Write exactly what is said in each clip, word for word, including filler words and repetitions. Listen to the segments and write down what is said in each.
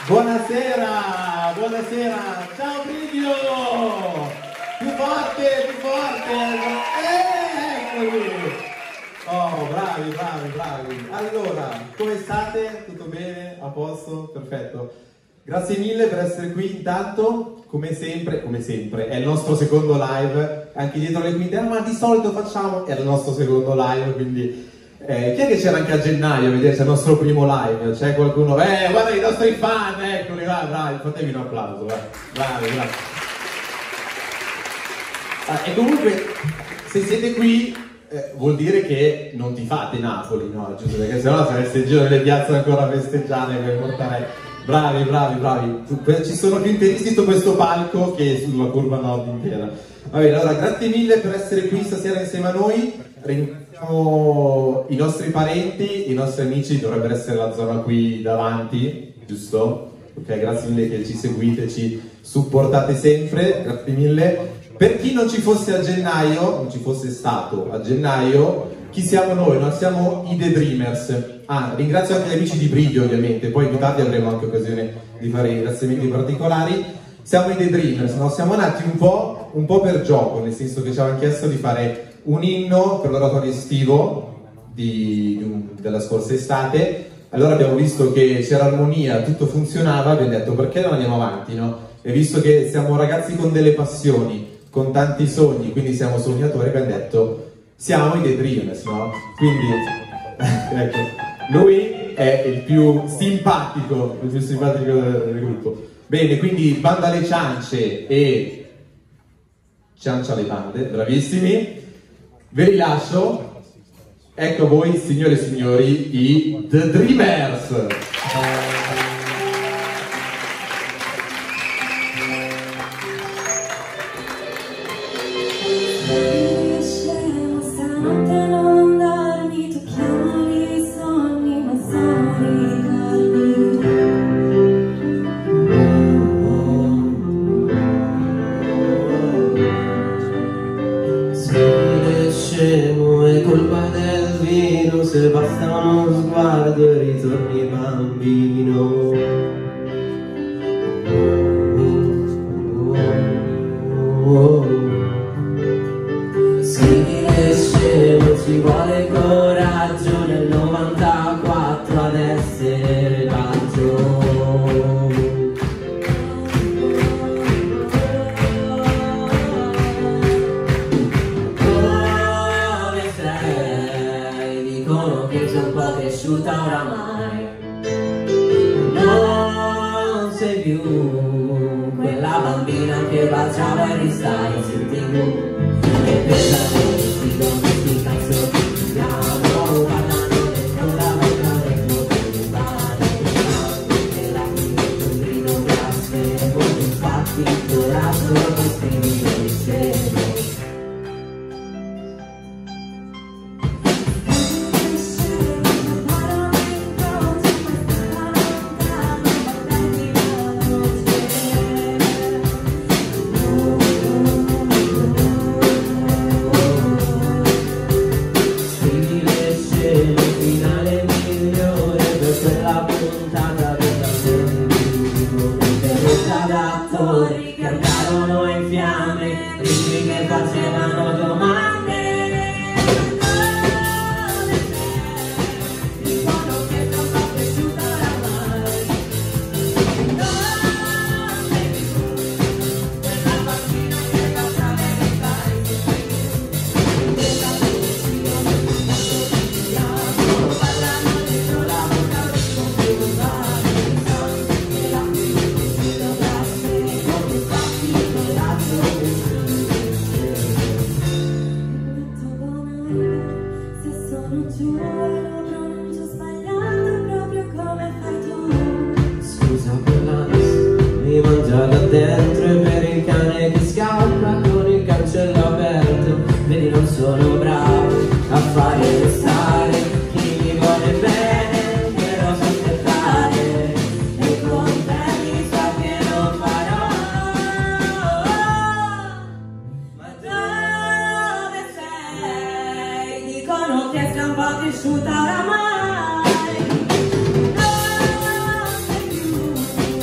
Buonasera, buonasera, ciao Brivio! Più forte, più forte! Eh, eccoli! Oh, bravi, bravi, bravi! Allora, come state? Tutto bene? A posto? Perfetto! Grazie mille per essere qui intanto, come sempre, come sempre, è il nostro secondo live, anche dietro le quinte, ma di solito facciamo, è il nostro secondo live, quindi... Eh, chi è che c'era anche a gennaio a vederci il nostro primo live? C'è qualcuno? Eh, guarda i nostri fan, eccoli, va, bravi, fatevi un applauso, va. Bravi, bravi. Ah, e comunque, se siete qui, eh, vuol dire che non ti fate Napoli, no? Giusto, perché sennò sareste in giro nelle piazze ancora a festeggiare per portare... Bravi, bravi, bravi. Ci sono più interisti su questo palco che sulla curva nord intera. Va bene, allora, grazie mille per essere qui stasera insieme a noi. Ringraziamo i nostri parenti, i nostri amici, dovrebbero essere la zona qui davanti, giusto? Ok, grazie mille che ci seguite, ci supportate sempre, grazie mille. Per chi non ci fosse a gennaio, non ci fosse stato a gennaio, chi siamo noi? Noi siamo i The Dreamers. Ah, ringrazio anche gli amici di Brivio ovviamente, poi più tardi avremo anche occasione di fare ringraziamenti particolari. Siamo i The Dreamers, no? Siamo nati un po', un po' per gioco, nel senso che ci avevano chiesto di fare un inno per l'oratorio estivo di, di, della scorsa estate. Allora abbiamo visto che c'era armonia, tutto funzionava, abbiamo detto perché non andiamo avanti, no? E visto che siamo ragazzi con delle passioni, con tanti sogni, quindi siamo sognatori, abbiamo detto siamo i The Dreamers, no? Quindi ecco, lui è il più simpatico, il più simpatico del, del gruppo. Bene, quindi banda alle ciance e ciancia le bande, bravissimi. Ve li lascio, ecco voi signore e signori i The Dreamers. Se basta uno sguardo e ritorni bambino. Oh, oh, oh. Sì, è scemo, ci vuole coraggio nel novantaquattro ad essere paggio. Cresciuta oramai, non sei più quella bambina che baciava Harry Styles in tv e pensa che questi canzoni stiamo parlando dentro la bocca del tuo cellulare e la fine del grido grazie con infatti il coraggio che scrivi del cielo. Che andarono in fiamme, ritmi che facevano domande. Dicono che non va cresciuta oramai. Non sei più quella bambina che baciava Harry Styles. Questa televisione stiamo parlando dentro la bocca del computer. E la se sono giù lo pronuncio sbagliato proprio come fai tu. Scusa per l'ansia, mi mangia da dentro e per il cane che scappa con il cancello aperto. Vedi non sono bravo a fare restare chi mi vuole bene, però so aspettare e con te mi sa che lo farò. Ma dove sei? Dicono che sei un po' cresciuta oramai. Non sei più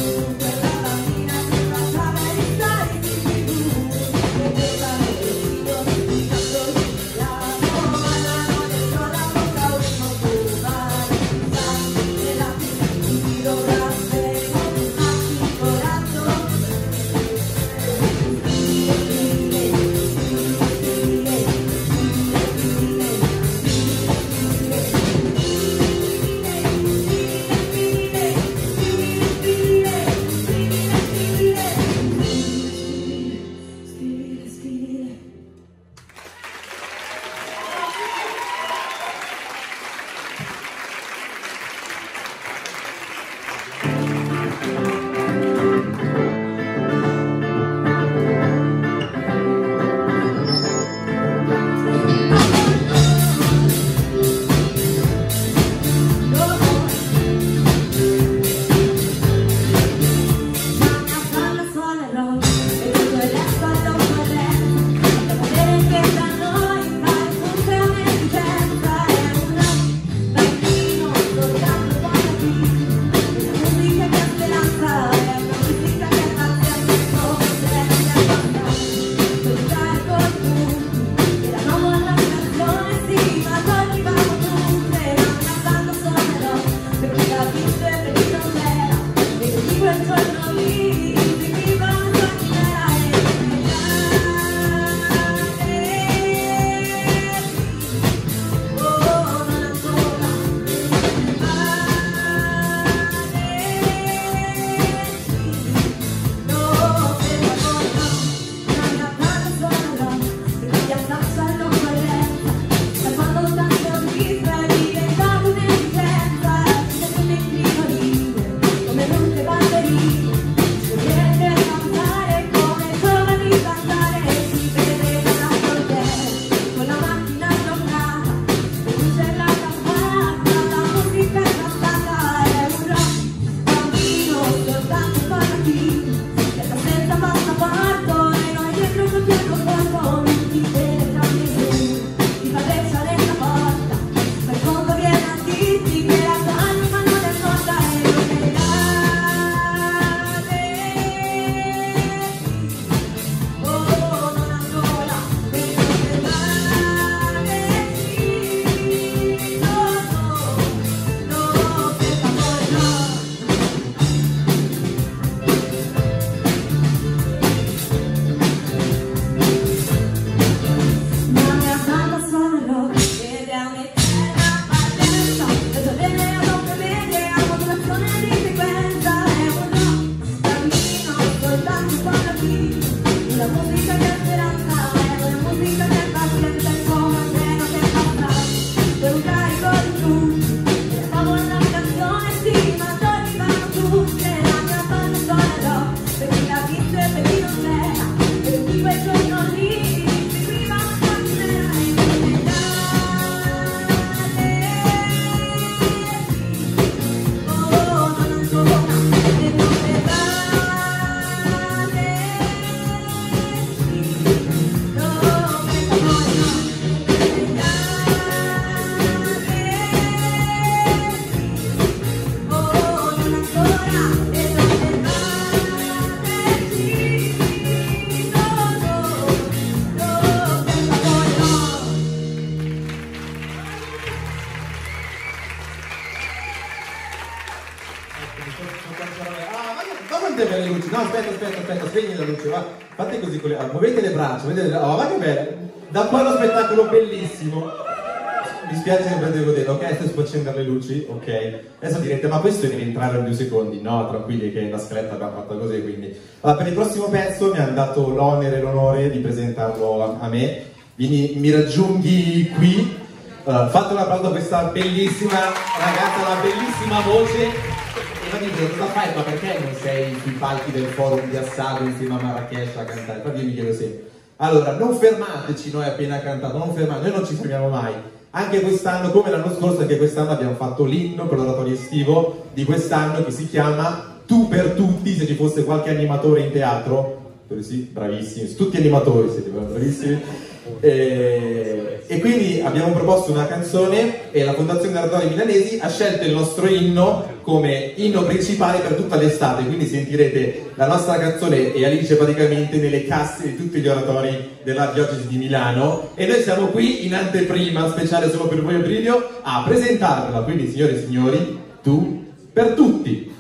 Ah, ma quante belle luci! No, aspetta, aspetta, aspetta, spegni la luce, va. Fate così con le... ah, muovete le braccia, muovete le... Oh, ma che bello! Da qua uno spettacolo bellissimo. Mi spiace che non potete vedere, ok, adesso si può accendere le luci, ok. Adesso direte, ma questo deve entrare in due secondi. No, tranquilli che la scaletta abbiamo fatto così, quindi. Allora, per il prossimo pezzo mi hanno dato l'onere e l'onore di presentarlo a, a me. Quindi mi raggiunghi qui. Allora, fate un applauso a questa bellissima ragazza, una bellissima voce. E mi dicono, cosa fai? Ma perché non sei sui palchi del forum di Assado insieme a Marrakesh a cantare? Infatti io mi chiedo sempre. Allora, non fermateci noi appena cantato, non fermate, noi non ci fermiamo mai. Anche quest'anno, come l'anno scorso, anche quest'anno abbiamo fatto l'inno per l'oratorio estivo di quest'anno che si chiama Tu per tutti, se ci fosse qualche animatore in teatro. Sì, bravissimi, tutti animatori siete bravissimi. E, e quindi abbiamo proposto una canzone e la Fondazione Oratori Milanesi ha scelto il nostro inno come inno principale per tutta l'estate, quindi sentirete la nostra canzone e Alice praticamente nelle casse di tutti gli oratori della diocesi di Milano e noi siamo qui in anteprima speciale solo per voi Aprilio a presentarvela, quindi signore e signori, Tu per tutti.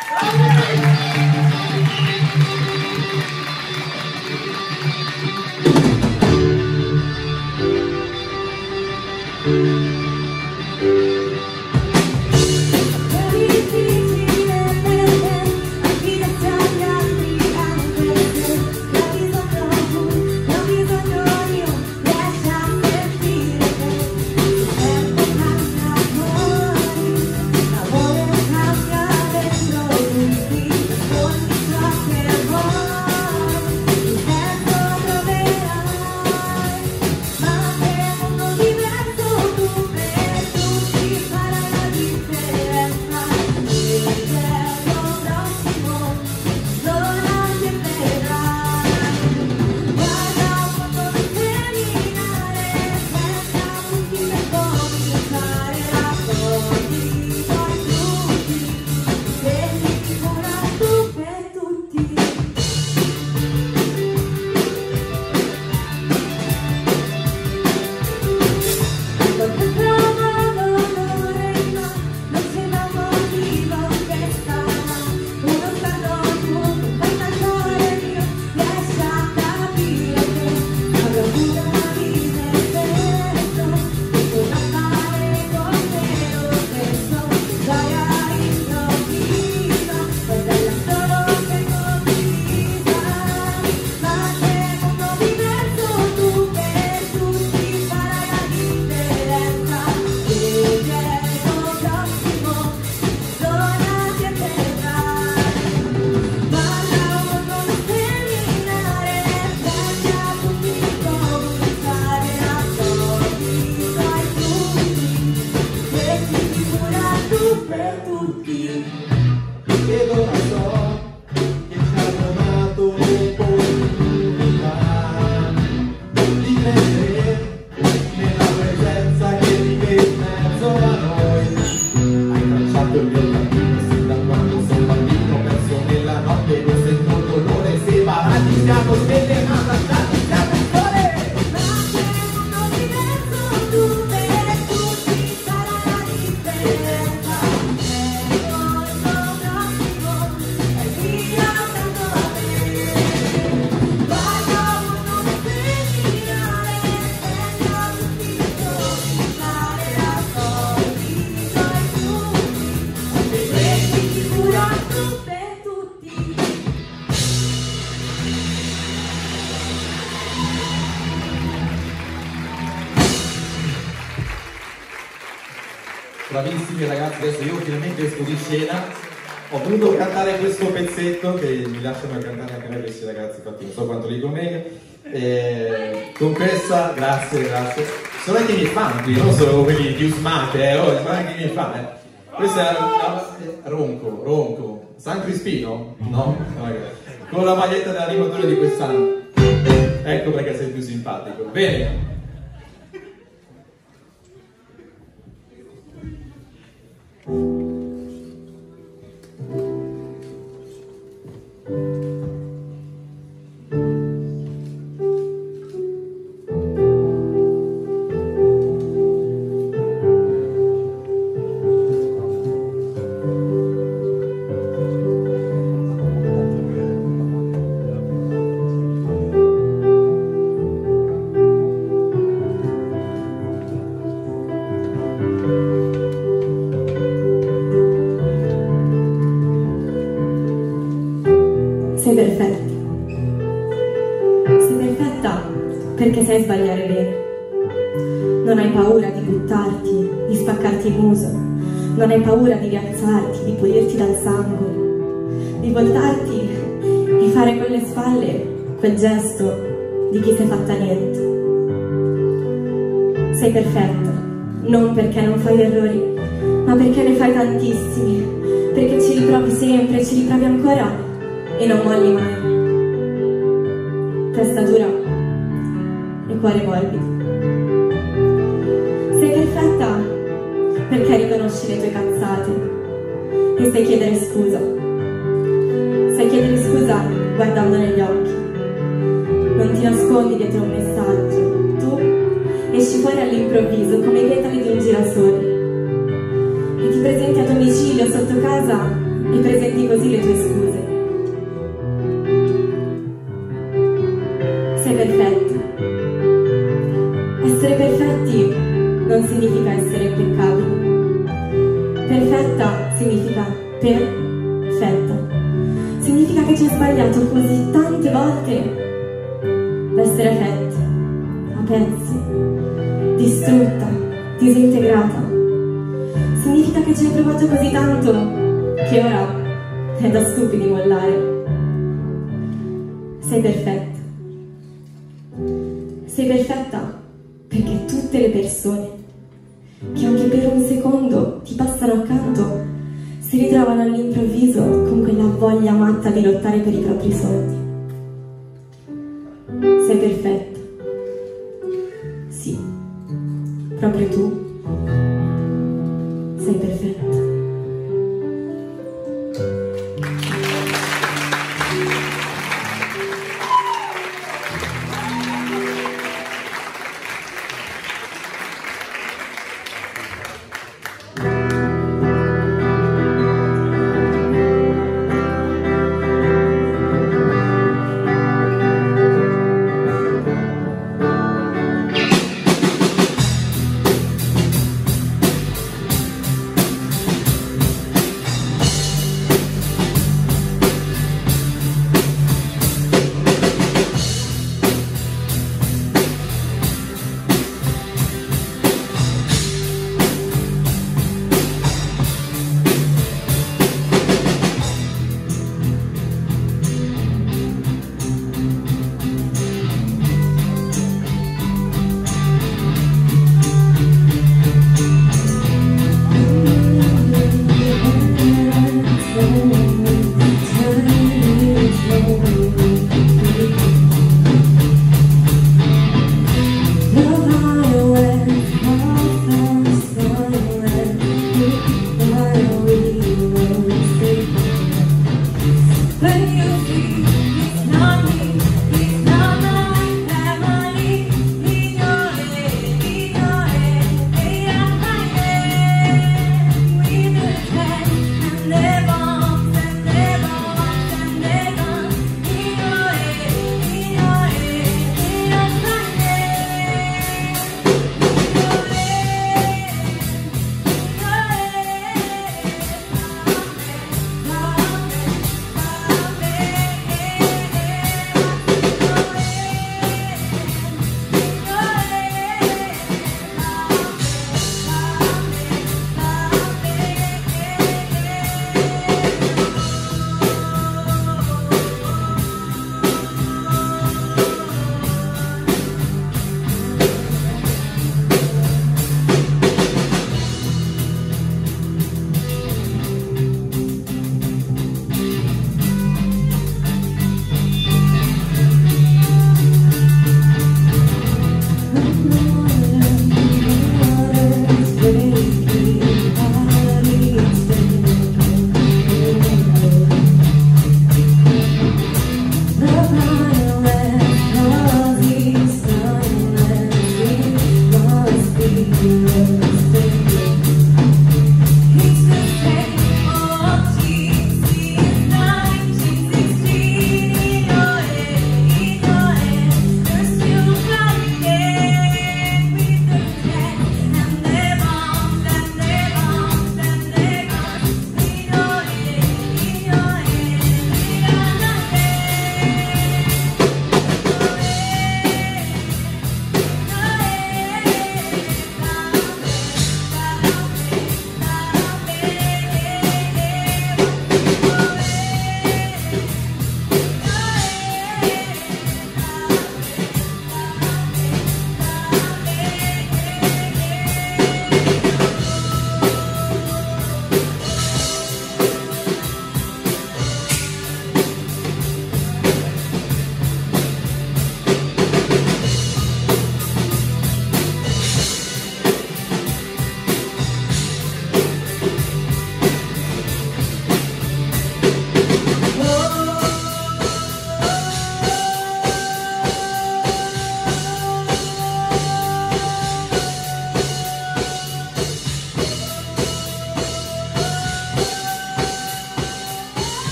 Bravissimi ragazzi, adesso io finalmente esco di scena, ho voluto cantare questo pezzetto che mi lasciano cantare anche a me questi ragazzi, infatti non so quanto li convenga. E con questa, grazie, grazie. Sono anche i miei fan qui, non solo quelli più smate, eh, oh, sono anche i miei fan. Eh. Questo è no, Ronco, Ronco, San Crispino? No? Con la maglietta dell'animatore di quest'anno. Ecco perché sei più simpatico. Bene. Sei perfetta. Sei perfetta perché sai sbagliare bene. Non hai paura di buttarti, di spaccarti il muso. Non hai paura di rialzarti, di pulirti dal sangue, di voltarti e fare con le spalle quel gesto di chi si è fatta niente. Sei perfetta, non perché non fai errori, ma perché ne fai tantissimi, perché ci riprovi sempre, ci riprovi ancora e non molli mai. Testa dura e cuore morbido. Sei perfetta perché riconosci le tue cazzate e sai chiedere scusa. Sai chiedere scusa guardando negli occhi. Non ti nascondi dietro un messaggio. Tu esci fuori all'improvviso come i petali di un girasole e ti presenti a domicilio sotto casa e presenti così le tue scuse. Sei perfetta. Essere perfetti non significa essere impeccabili. Perfetta significa perfetta. Significa che ci hai sbagliato così tante volte da essere fatti, a pezzi, distrutta, disintegrata. Significa che ci hai provato così tanto che ora è da stupidi mollare. Sei perfetta. Sei perfetta perché tutte le persone che anche per un secondo ti passano accanto si ritrovano all'improvviso con quella voglia matta di lottare per i propri sogni. Sei perfetta. Sì, proprio tu sei perfetta.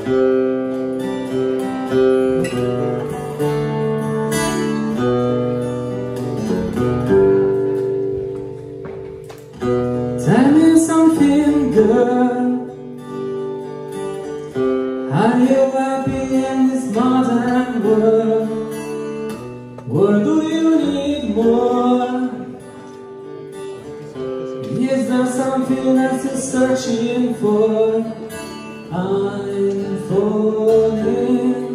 Tell me something, girl. Are you happy in this modern world? Or do you need more? Is there something else you're searching for? I'm falling.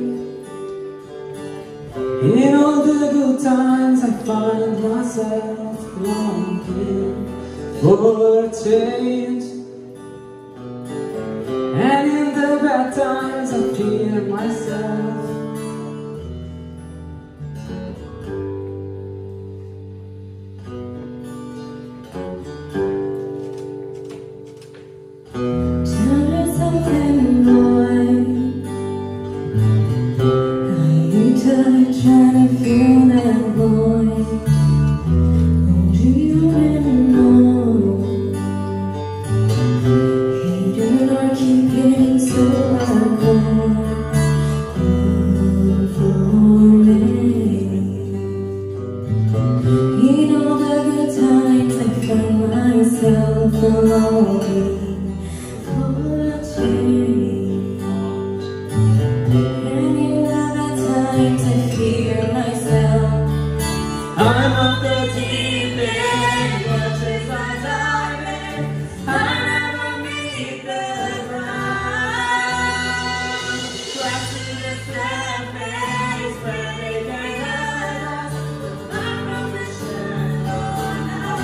In all the good times I find myself longing for change, and in the bad times I fear myself. Tell me something, boy. Are you tired trying to feel that void? Or do you really know? Hating or keep getting so hardcore for me. In all the good times I find myself longing for a change, and in the bad times I fear myself. I'm up the deep end, watches my diving. I never meet the ground. Crash to the surface where they can hurt us. I'm professional now.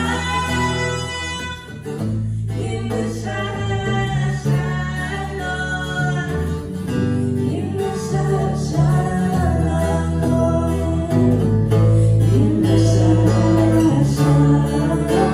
In the shadow, shadow, in the shadow, shadow, in the shadow, shadow,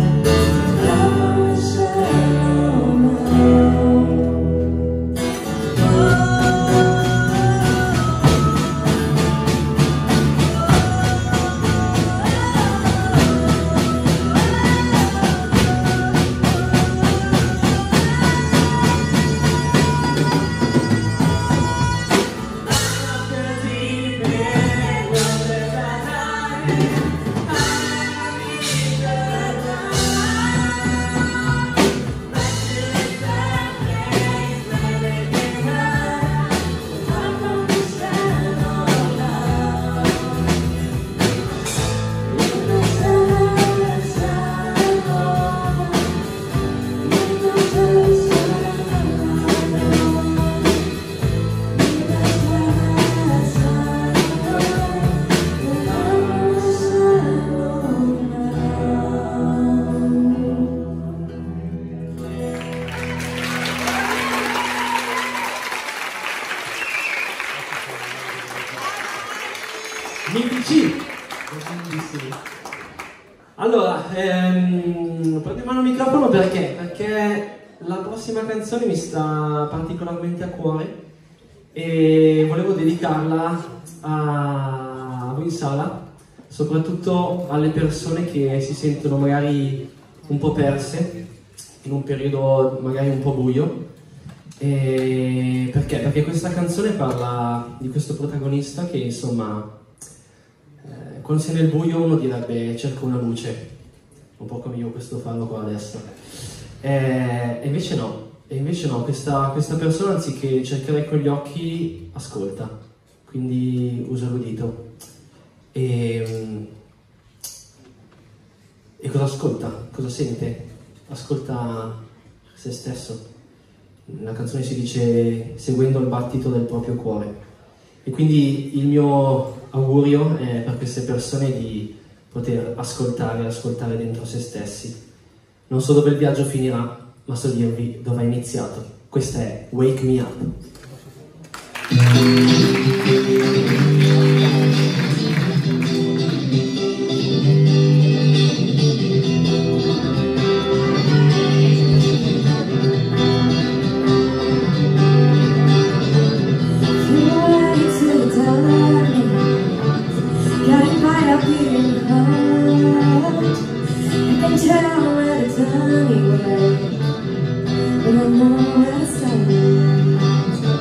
Allora, ehm, prendo in mano il microfono perché? Perché la prossima canzone mi sta particolarmente a cuore e volevo dedicarla a voi in sala, soprattutto alle persone che si sentono magari un po' perse in un periodo magari un po' buio. E perché? Perché questa canzone parla di questo protagonista che insomma eh, quando sei nel buio uno direbbe cerca una luce, un po' come io questo farlo qua adesso, e invece no, e invece no, questa, questa persona anziché cercare con gli occhi ascolta, quindi usa l'udito. E, e cosa ascolta? Cosa sente? Ascolta se stesso. La canzone si dice seguendo il battito del proprio cuore. E quindi il mio augurio è per queste persone di poter ascoltare, ascoltare dentro se stessi. Non so dove il viaggio finirà, ma so dirvi dove è iniziato. Questa è Wake Me Up. But I know where to start.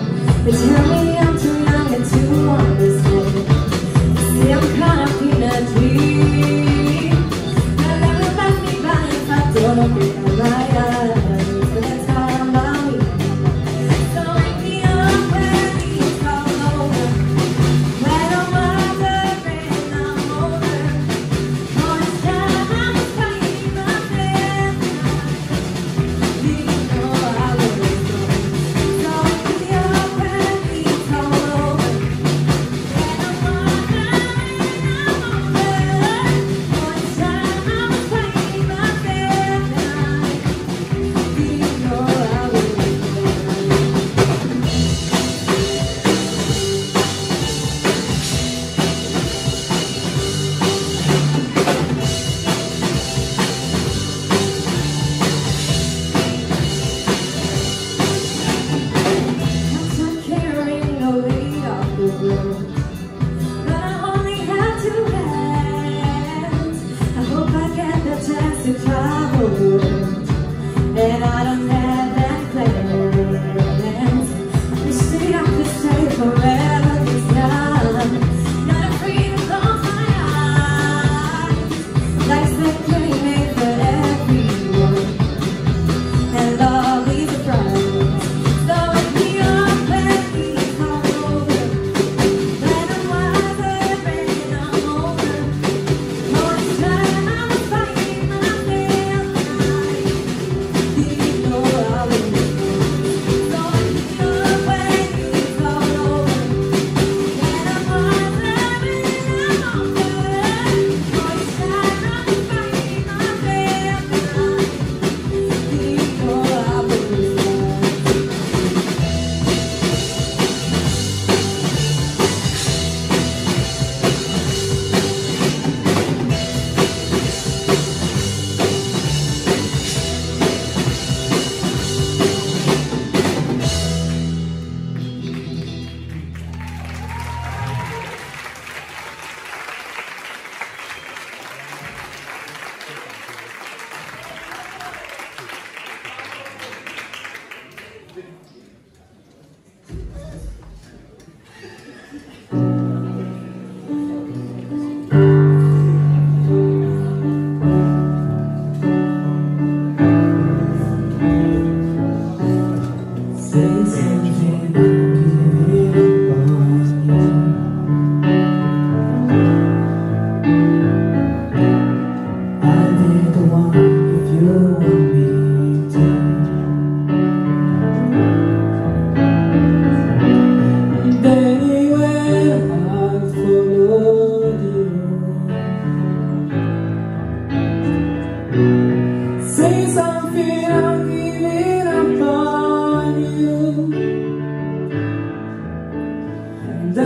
And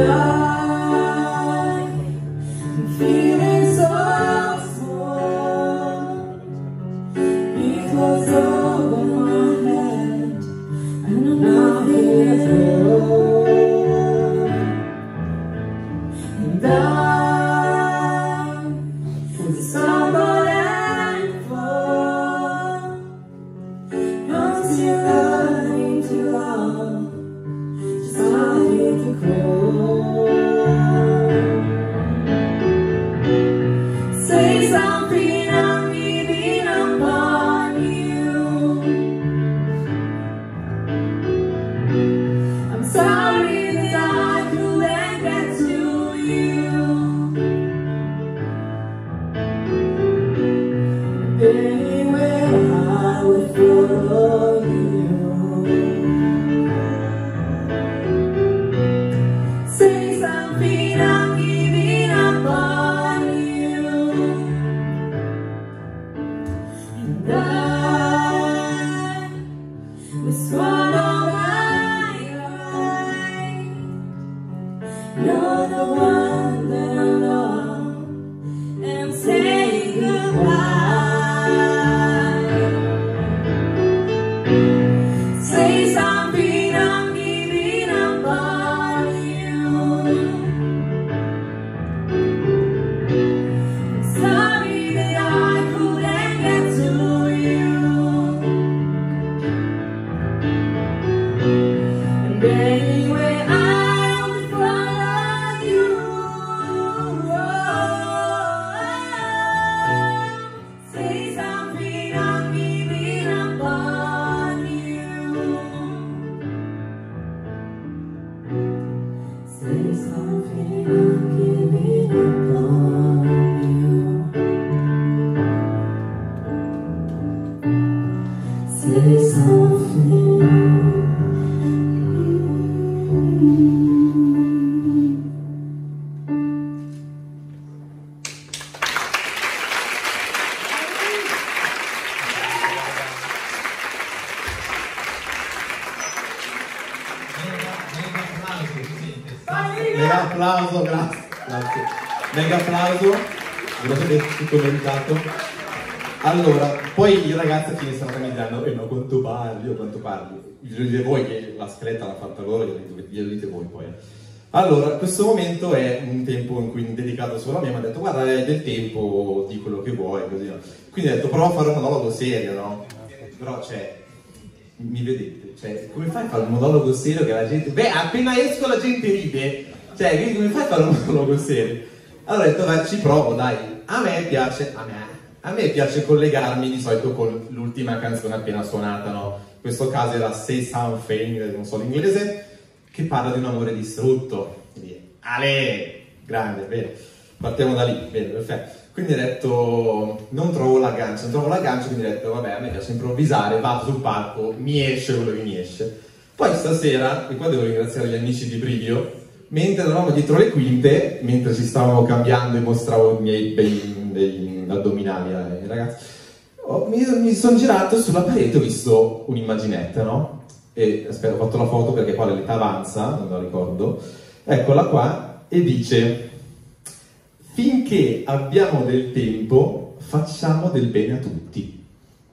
I'm feeling so small. It was over my head, and I'm nothing at all. And I'm stumbling for until learning to love, just started to crawl. Say something, I'm giving up on you. I'm sorry that I couldn't get to you. Anyway, I will follow you. Say something, I'm giving up on you. And I was swallowed by light. You're the one that I love, and I'm saying goodbye. Say something, I'm giving up on you. I'm sorry that I couldn't get to you. And anyway, I will follow you. Say something, I'm giving up on you. Say something, I'm giving up on you. Say something. Mega applauso, grazie, grazie. Mega applauso, grazie per tutto meritato. Allora, poi i ragazzi finiscono mi diranno, eh no, quanto parli, o quanto parli. Glielo dite voi che la scaletta l'ha fatta loro, glielo dite voi poi. Allora, questo momento è un tempo in cui dedicato solo a me, mi ha detto, guarda, è del tempo, di quello che vuoi, così. No? Quindi ho detto, prova a fare un monologo serio, no? Però, cioè, mi vedete, cioè, come fai a fare un monologo serio che la gente... Beh, appena esco la gente ride, cioè, quindi come fai a fare un monologo serio? Allora ho detto, beh, ci provo, dai. A me piace, a me, a me piace collegarmi di solito con l'ultima canzone appena suonata, no? In questo caso era Say Something, non so l'inglese, che parla di un amore distrutto. Quindi, ale, grande, bene. Partiamo da lì, bene, perfetto. Quindi ho detto, non trovo l'aggancio, non trovo l'aggancio, quindi ho detto, vabbè, a me piace improvvisare, vado sul palco, mi esce quello che mi esce. Poi stasera, e qua devo ringraziare gli amici di Brivio, mentre eravamo dietro le quinte, mentre ci stavamo cambiando e mostravo i miei bei, bei addominali ai ragazzi, oh, mi, mi sono girato sulla parete, ho visto un'immaginetta, no? E aspetta, ho fatto la foto perché qua l'età avanza, non la ricordo, eccola qua, e dice: finché abbiamo del tempo, facciamo del bene a tutti.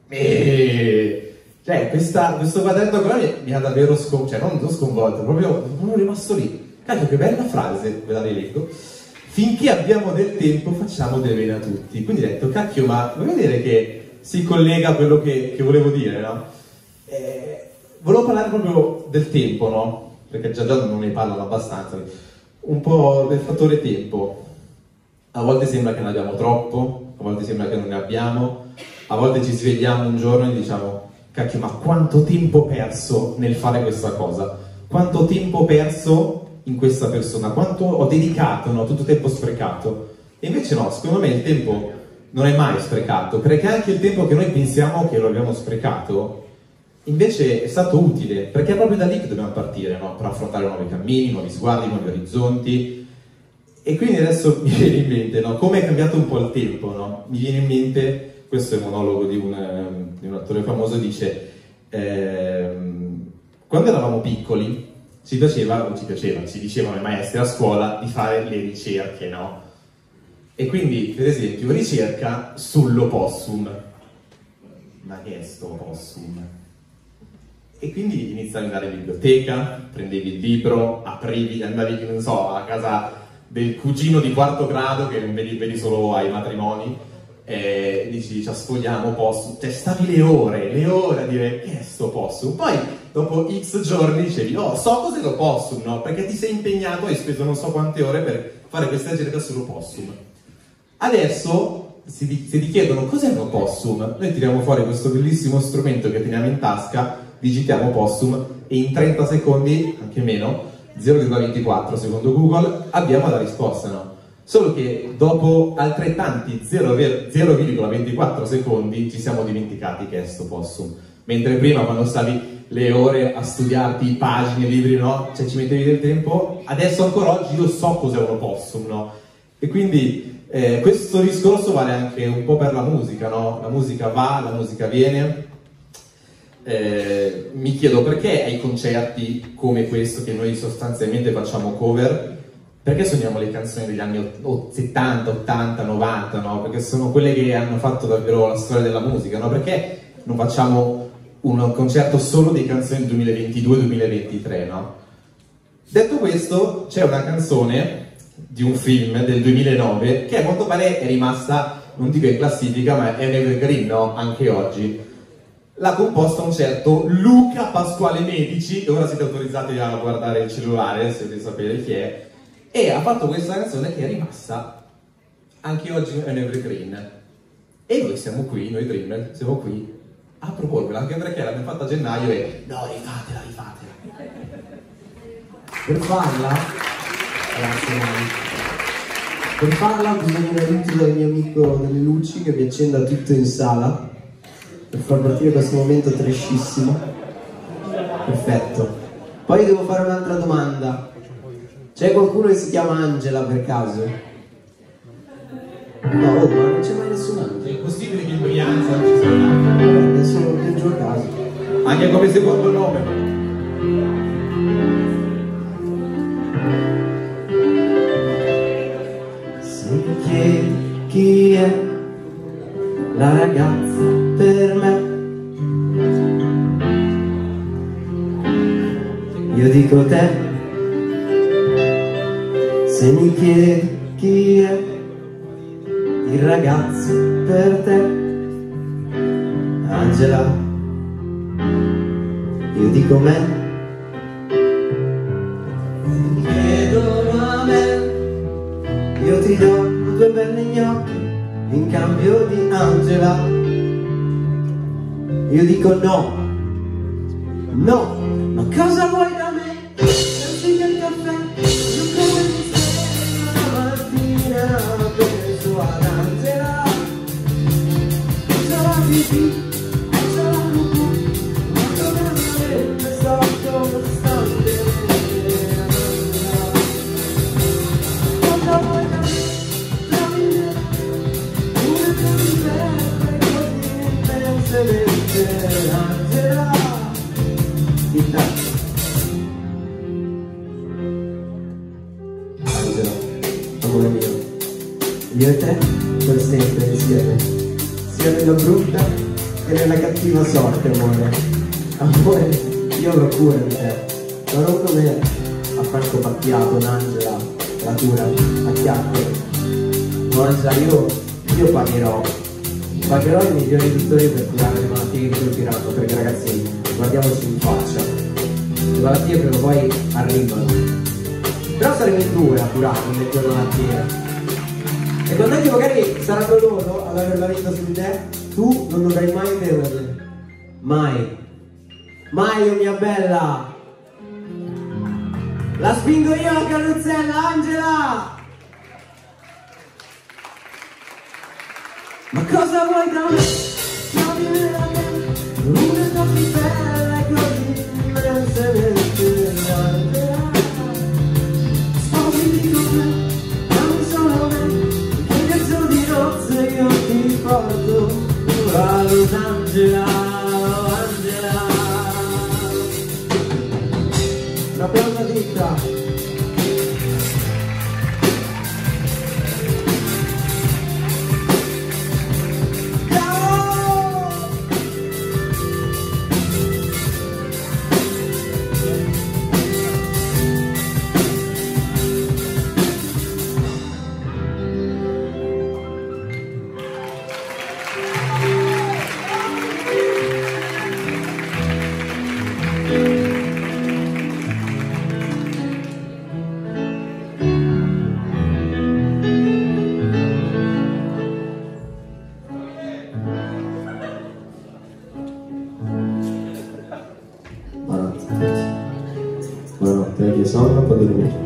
E... cioè, questa, questo quadretto qua mi, mi ha davvero sconvolto, cioè non, non sconvolto, proprio, proprio rimasto lì. Cacchio, che bella frase, ve la rileggo. Finché abbiamo del tempo, facciamo del bene a tutti. Quindi ho detto, cacchio, ma vuoi vedere che si collega a quello che, che volevo dire, no? Eh, volevo parlare proprio del tempo, no? Perché già già non ne parlano abbastanza. Un po' del fattore tempo. A volte sembra che ne abbiamo troppo, a volte sembra che non ne abbiamo, a volte ci svegliamo un giorno e diciamo, cacchio, ma quanto tempo ho perso nel fare questa cosa? Quanto tempo ho perso in questa persona? Quanto ho dedicato, no? Tutto tempo sprecato? E invece no, secondo me il tempo non è mai sprecato, perché anche il tempo che noi pensiamo che lo abbiamo sprecato, invece è stato utile, perché è proprio da lì che dobbiamo partire, no? Per affrontare nuovi cammini, nuovi sguardi, nuovi orizzonti. E quindi adesso mi viene in mente, no? Come è cambiato un po' il tempo, no? Mi viene in mente, questo è il monologo di un, di un attore famoso, dice ehm, quando eravamo piccoli ci piaceva, non ci piaceva, ci dicevano i maestri a scuola di fare le ricerche, no? E quindi, per esempio, ricerca sull'opossum. Ma che è sto opossum? E quindi iniziavi ad andare in biblioteca, prendevi il libro, aprivi, andavi, non so, a casa del cugino di quarto grado, che non vedi, vedi solo ai matrimoni, e dici, ci sfogliamo possum, cioè stavi le ore, le ore a dire che è sto possum, poi dopo x giorni dicevi, oh, so cos'è l'opossum, no? Perché ti sei impegnato e hai speso non so quante ore per fare questa ricerca sull'opossum. Adesso, se ti, se ti chiedono cos'è l'opossum, noi tiriamo fuori questo bellissimo strumento che teniamo in tasca, digitiamo opossum e in trenta secondi, anche meno, zero virgola ventiquattro secondo Google, abbiamo la risposta, no? Solo che dopo altrettanti zero virgola ventiquattro secondi ci siamo dimenticati che è sto possum. Mentre prima, quando stavi le ore a studiarti pagine, libri, no? Cioè ci mettevi del tempo, adesso ancora oggi io so cos'è un opossum, no? E quindi eh, questo discorso vale anche un po' per la musica, no? La musica va, la musica viene. Eh, mi chiedo perché ai concerti come questo, che noi sostanzialmente facciamo cover, perché suoniamo le canzoni degli anni settanta, ottanta, novanta, no? Perché sono quelle che hanno fatto davvero la storia della musica, no? Perché non facciamo un concerto solo di canzoni del duemilaventidue duemilaventitré, no? Detto questo, c'è una canzone di un film del duemilanove che a quanto pare è rimasta, non dico in classifica, ma è un evergreen, no? Anche oggi. L'ha composta un certo Luca Pasquale Medici, e ora siete autorizzati a guardare il cellulare se volete sapere chi è, e ha fatto questa canzone che è rimasta anche oggi un evergreen. E noi siamo qui, noi Dreamer, siamo qui a proporvela, anche perché l'abbiamo fatta a gennaio e no, rifatela, rifatela. Per farla, grazie Mani. Per farla bisogna un aiuto dal mio amico delle luci che vi accenda tutto in sala per far partire questo momento trashissimo. Perfetto. Poi devo fare un'altra domanda. C'è qualcuno che si chiama Angela per caso? No, oh, ma non c'è mai nessun Angela. È possibile che in Brianza non ci sia un altro? Vabbè, adesso lo piango a caso. Anche come secondo nome. Se mi chiedi chi è la ragazza per me, io dico te. Se mi chiedi chi è il ragazzo per te, Angela, io dico me. Se mi chiedono a me, io ti do due belli gnocchi in cambio di Angela. Io dico no, no, ma cosa vuoi da me? Anziché il caffè, io come mi sei la mattina, ho preso ad Angela. Angela pipì, Angela pupù, ma come avrebbe stato costante Angela. Cosa vuoi da me? Dammi me, una canzone così intensamente Angela. Intanto Angela, amore mio, io e te per sempre insieme, sia nella brutta che nella cattiva sorte, amore. Amore, io avrò cura di te, ma non come a Franco Battiato, un'Angela, natura, a chiacchiere. No, Angela, io, io pagherò, pagherò i migliori dottori per curare le malattie che ti colpiranno, perché ragazzi, guardiamoci in faccia, le malattie prima o poi arrivano, però saremo in due a curarmi le tue malattie, e quando anche magari saranno loro ad aver la vita su di te, tu non dovrai mai averle, mai, mai, oh mia bella. La spingo io la carrozzella, Angela. Ma cosa vuoi da me? Chiamami da me, una così bella e così immensamente Angela. Spositi con me, dammi solo me, che cazzo di nozze io ti porto a Los Angela, Angela. Un applauso a Ditta. Buonanotte, che sonno, poi dormire.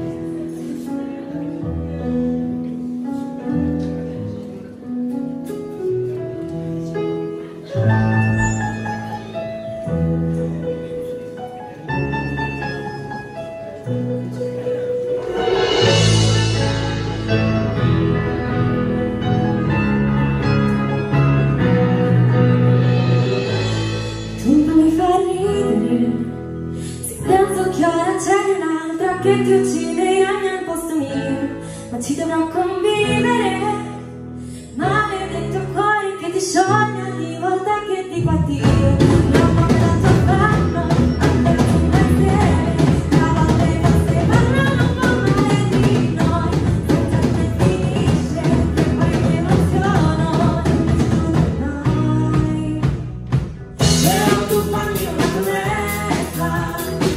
Che ti ucciderai al posto mio, ma ci dovrò convivere. Maledetto cuore che ti scioglie ogni volta che ti guardi io. L'uomo della tua mano, almeno tu insieme. La volte le cose parlano un po' male di noi. Senza che finisce, poi mi emoziono. Noi però tu fammi una promessa.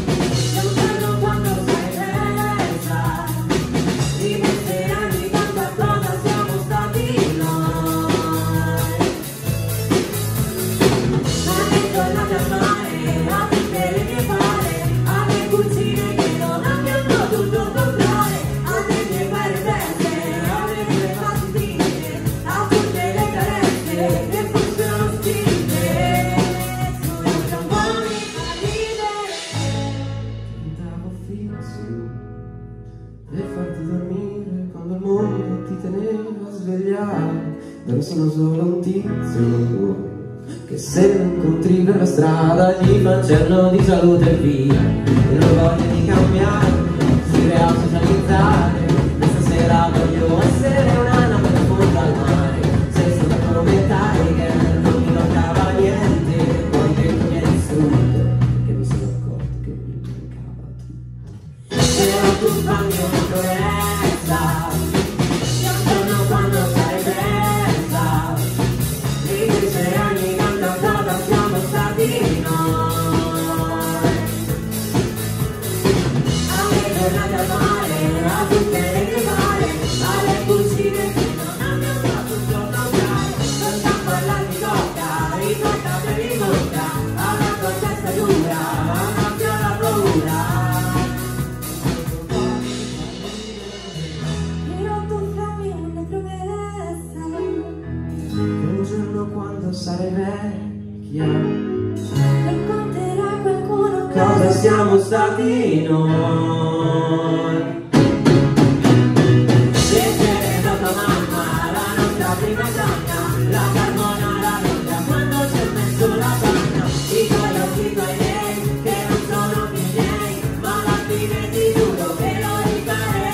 Io sono solo un tizio che se lo incontri per la strada gli fa un cenno di salute e via. E non voglia di cambiare, scrive a socializzare. Questa sera voglio essere una nave da fondo al mare. Sei stata come Tiger, non mi mancava niente. Poi dentro mi hai distrutto, che mi sono accorto che mi mancava tutto. Però tu fammi una promessa. Sarai vecchia, racconterà qualcuno cosa siamo stati noi. Leggere da tua mamma la nostra prima donna, la carbonara rotta quando ci ho messo la panna. I tuoi occhi, i tuoi miei, che non sono più miei, ma alla fine ti giuro che lo rifarei.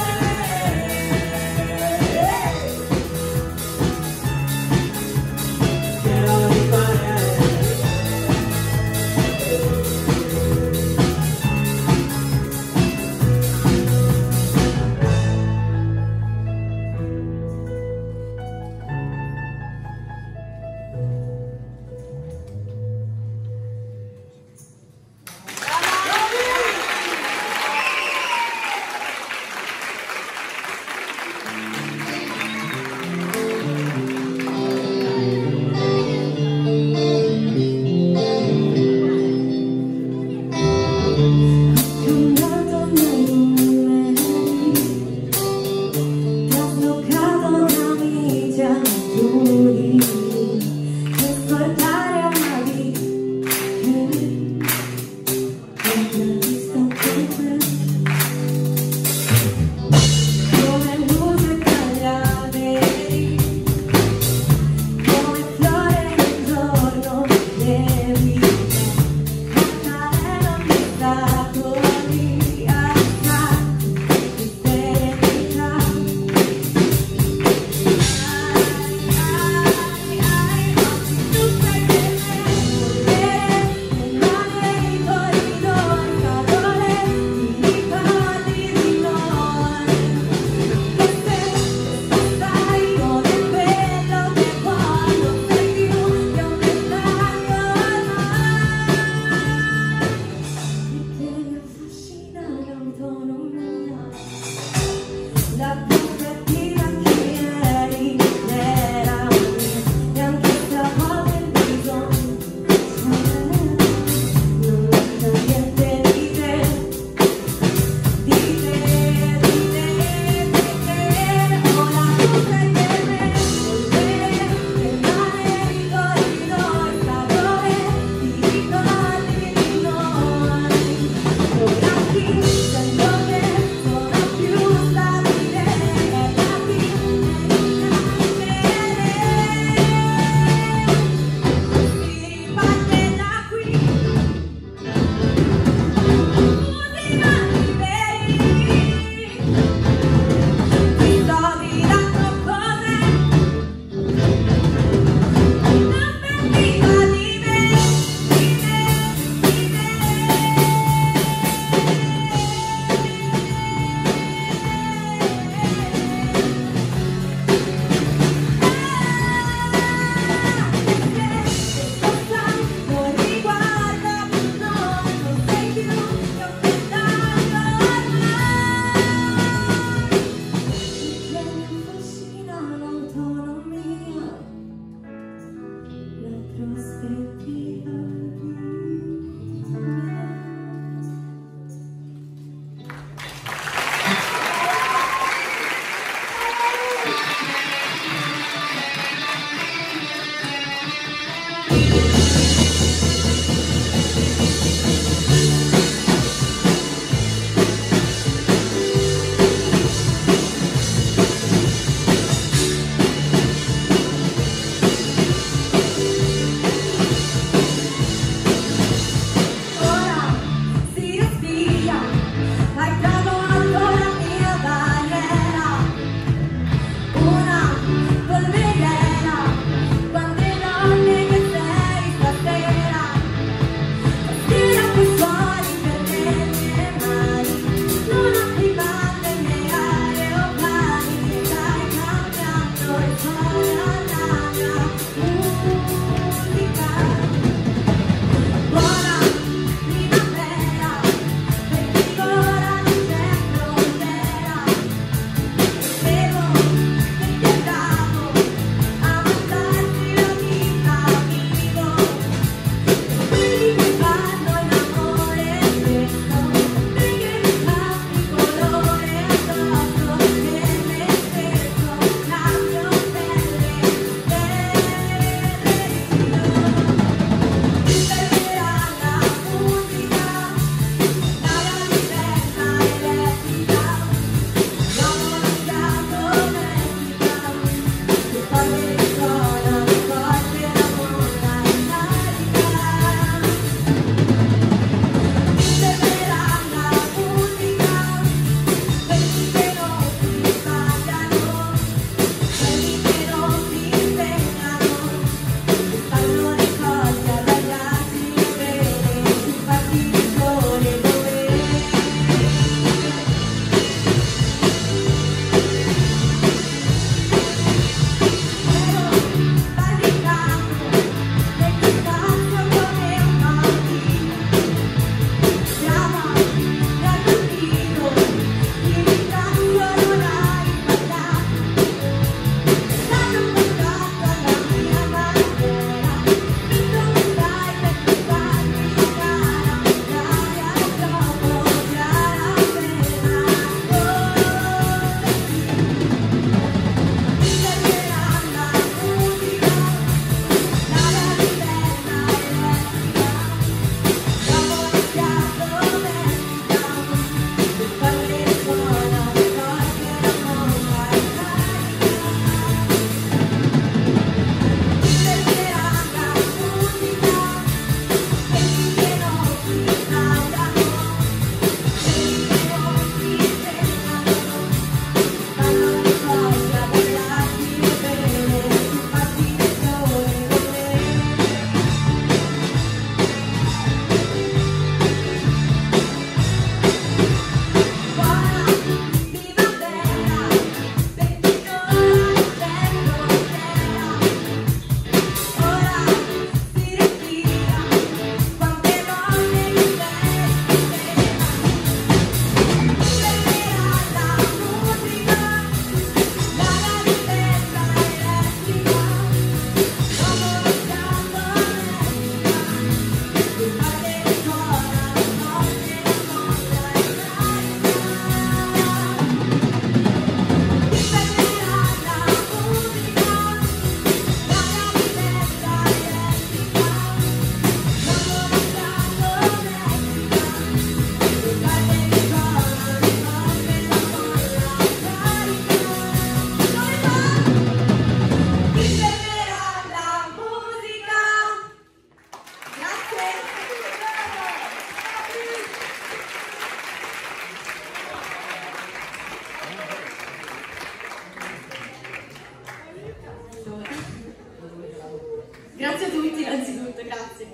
Grazie a tutti innanzitutto, grazie.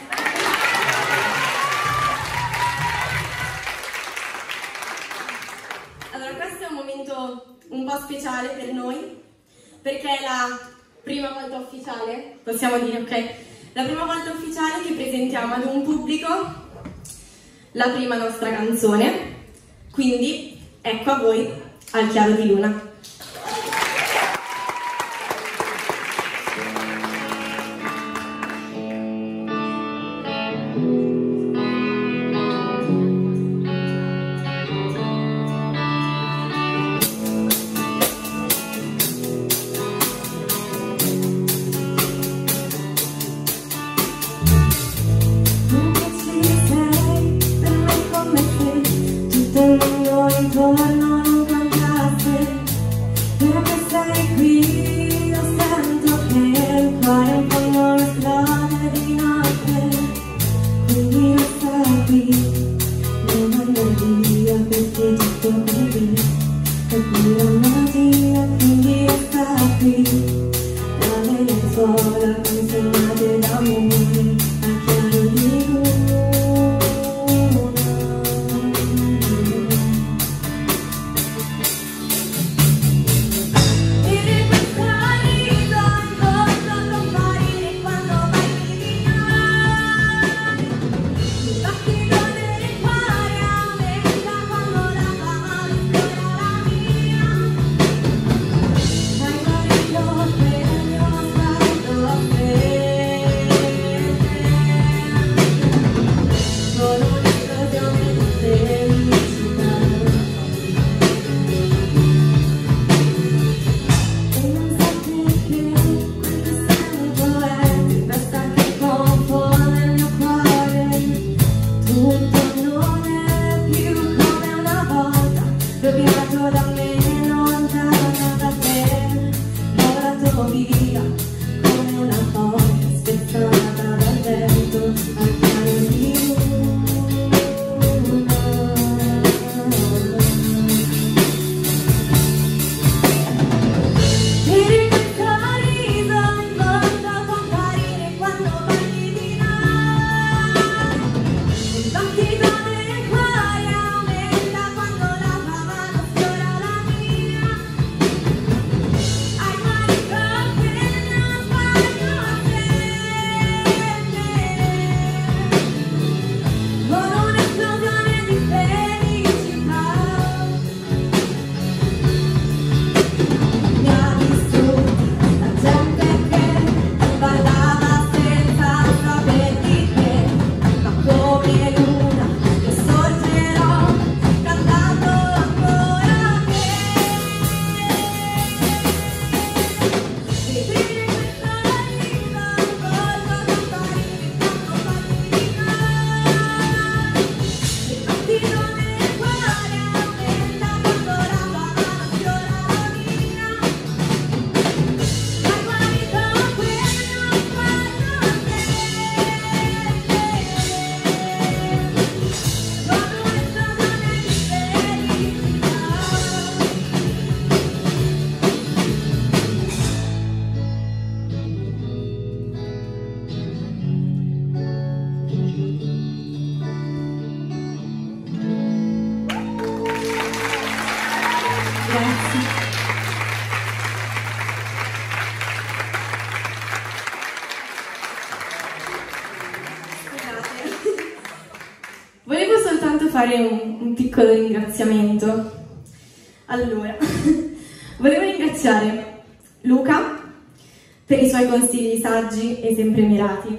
Allora, questo è un momento un po' speciale per noi, perché è la prima volta ufficiale, possiamo dire, ok? La prima volta ufficiale che presentiamo ad un pubblico la prima nostra canzone, quindi ecco a voi Al chiaro di luna. Fare un, un piccolo ringraziamento. Allora, volevo ringraziare Luca per i suoi consigli saggi e sempre mirati,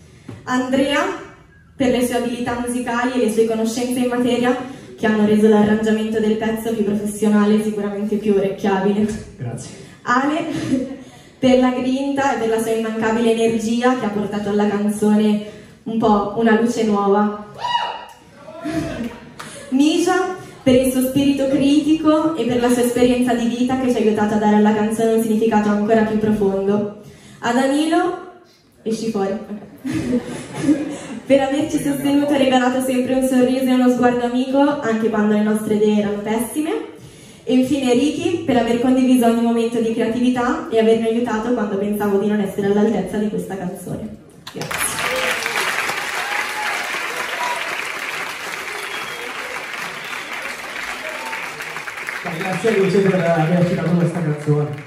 Andrea per le sue abilità musicali e le sue conoscenze in materia che hanno reso l'arrangiamento del pezzo più professionale e sicuramente più orecchiabile. Grazie. Ale per la grinta e per la sua immancabile energia che ha portato alla canzone un po' una luce nuova. Misha per il suo spirito critico e per la sua esperienza di vita che ci ha aiutato a dare alla canzone un significato ancora più profondo. A Danilo, esci fuori, per averci sostenuto e regalato sempre un sorriso e uno sguardo amico anche quando le nostre idee erano pessime. E infine Ricky per aver condiviso ogni momento di creatività e avermi aiutato quando pensavo di non essere all'altezza di questa canzone. Grazie. Grazie a Luce per aver citato questa canzone.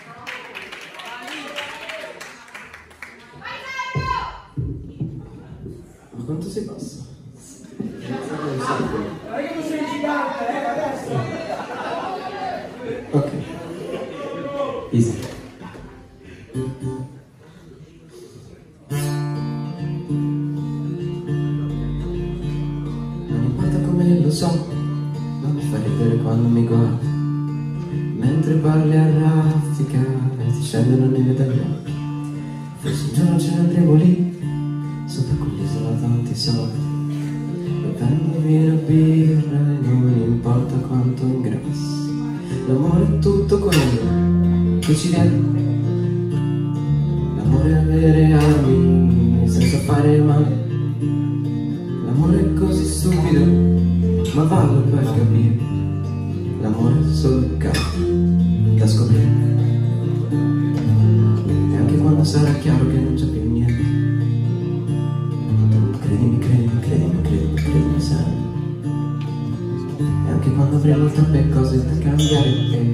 Ma quanto sei basso? Ma io non sono in gigante, eh, adesso! Ok. Easy. Non importa come lo so, ma mi fa ridere quando mi guardi. Mentre parli a raffica e ti scendono neve dagli occhi. Forse un giorno ce ne andremo lì, sopra quell'isola tanti soldi. Bevendo vino e birra e non importa quanto ingrassi. L'amore è tutto quello che ci viene. L'amore è avere armi senza fare male. L'amore è così stupido, ma vale per capire. L'amore è solo carta da scoprire. E anche quando sarà chiaro che non c'è più niente, credimi, credimi, credimi, credimi, credimi sempre. E anche quando avremo troppe cose da cambiare,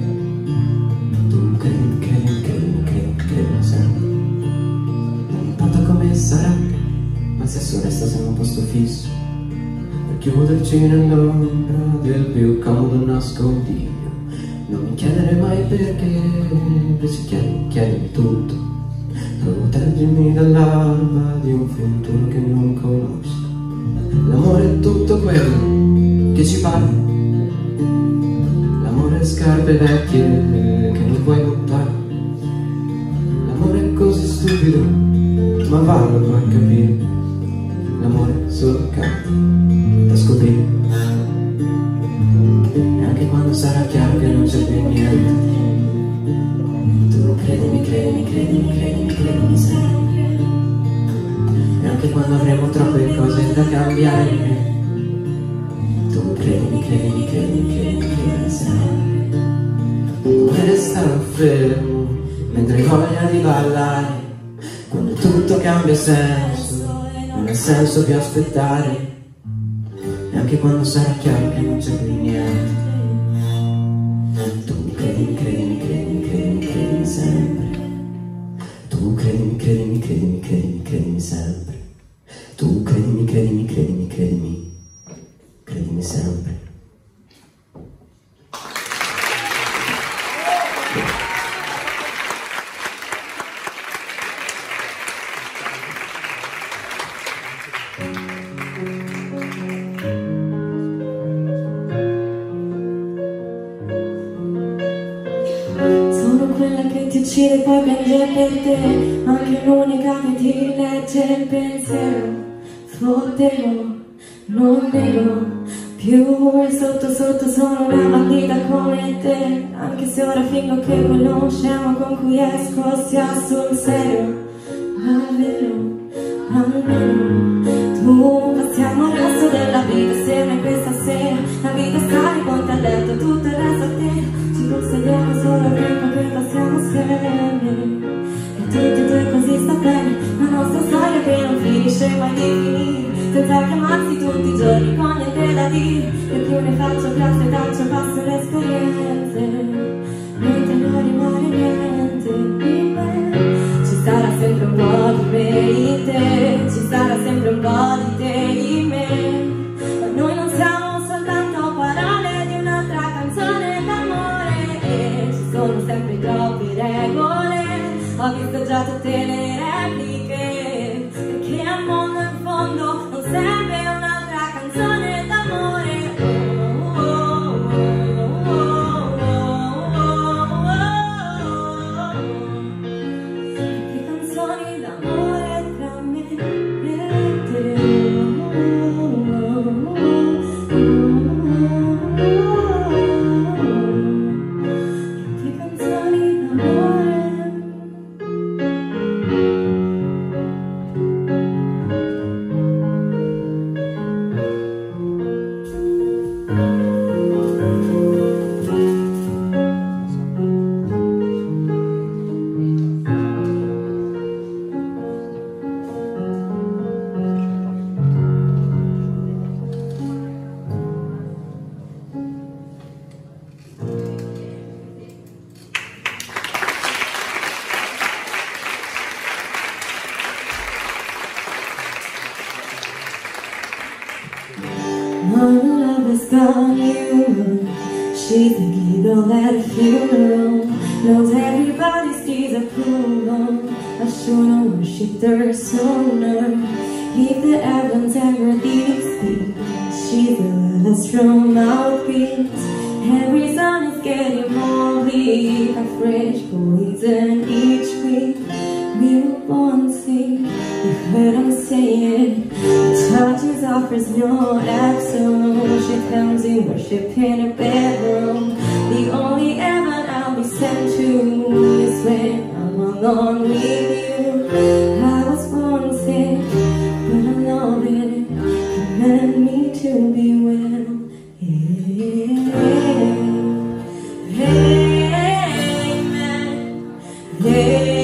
tu credimi, credimi, credimi, credimi, credimi sempre. Non importa come sarà, ma se adesso resta sempre un posto fisso, per chiuderci nell'ombra del più comodo nascondiglio. Non mi chiedere mai perché, invece chiedi, chiedimi tutto. Proteggimi dall'alba di un futuro che non conosco. L'amore è tutto quello che ci pare. L'amore è scarpe vecchie che non puoi buttare. L'amore è così stupido, ma vale per capire. L'amore è solo carta da scoprire. E anche quando sarà chiaro che non c'è più niente, tu credimi, credimi, credimi, credimi, credimi sempre. E anche quando avremo troppe cose da cambiare, tu credimi, credimi, credimi, credimi, credimi sempre. Come restare fermo mentre hai voglia di ballare, quando tutto cambia senso, non ha senso più aspettare. E anche quando sarà chiaro che non c'è più niente, tu credimi, credimi, credimi, credimi, credimi sempre. Tu credimi, credimi, credimi, credimi, credimi sempre. Tu credimi, credimi, credimi, credimi, credimi sempre. Uccide poi piange per te, anche l'unica che ti legge il pensiero. Fottevo, non nego più, e sotto sotto sono una bandita come te. Anche se ora fingo che quello scemo con cui esco sia sul serio. Davvero, almeno tu passiamo il resto della vita assieme questa sera. La vita sta di ponte a letto, tutto il resto a te. Ci consigliamo solo il tempo che passiamo assieme. E tutti e due così sta bene, la nostra storia che non finisce mai di finire. Senza chiamarsi tutti i giorni con niente da dire. E più ne faccio grazie taccio passo le esperienze, mentre non rimane niente in me. Ci sarà sempre un po' di me in te, ci sarà sempre un po' di te in me. Ma noi non siamo soltanto parole di un'altra canzone d'amore. E ci sono sempre troppe regole, ho visto già tutte le repliche, perché al mondo in fondo non serve un'altra canzone d'amore. Oh, oh, oh, oh, oh, oh, oh. Che canzoni d'amore tra me e te. Oh, oh, oh, oh. Che canzoni d'amore. She's the giggle at a funeral, knows everybody's disapproval. I should've worshipped her sooner. If the heavens ever did speak, she's the last from mouthpiece. Every sun is getting more bleak, a fresh poison each week. Newborn sing, you heard I'm saying. The touches offers no absolute. She comes in worship in her bedroom. The only heaven I'll be sent to is when I'm alone with you. I was born sick, but I know that you meant me to be well. Yeah. Amen. Amen.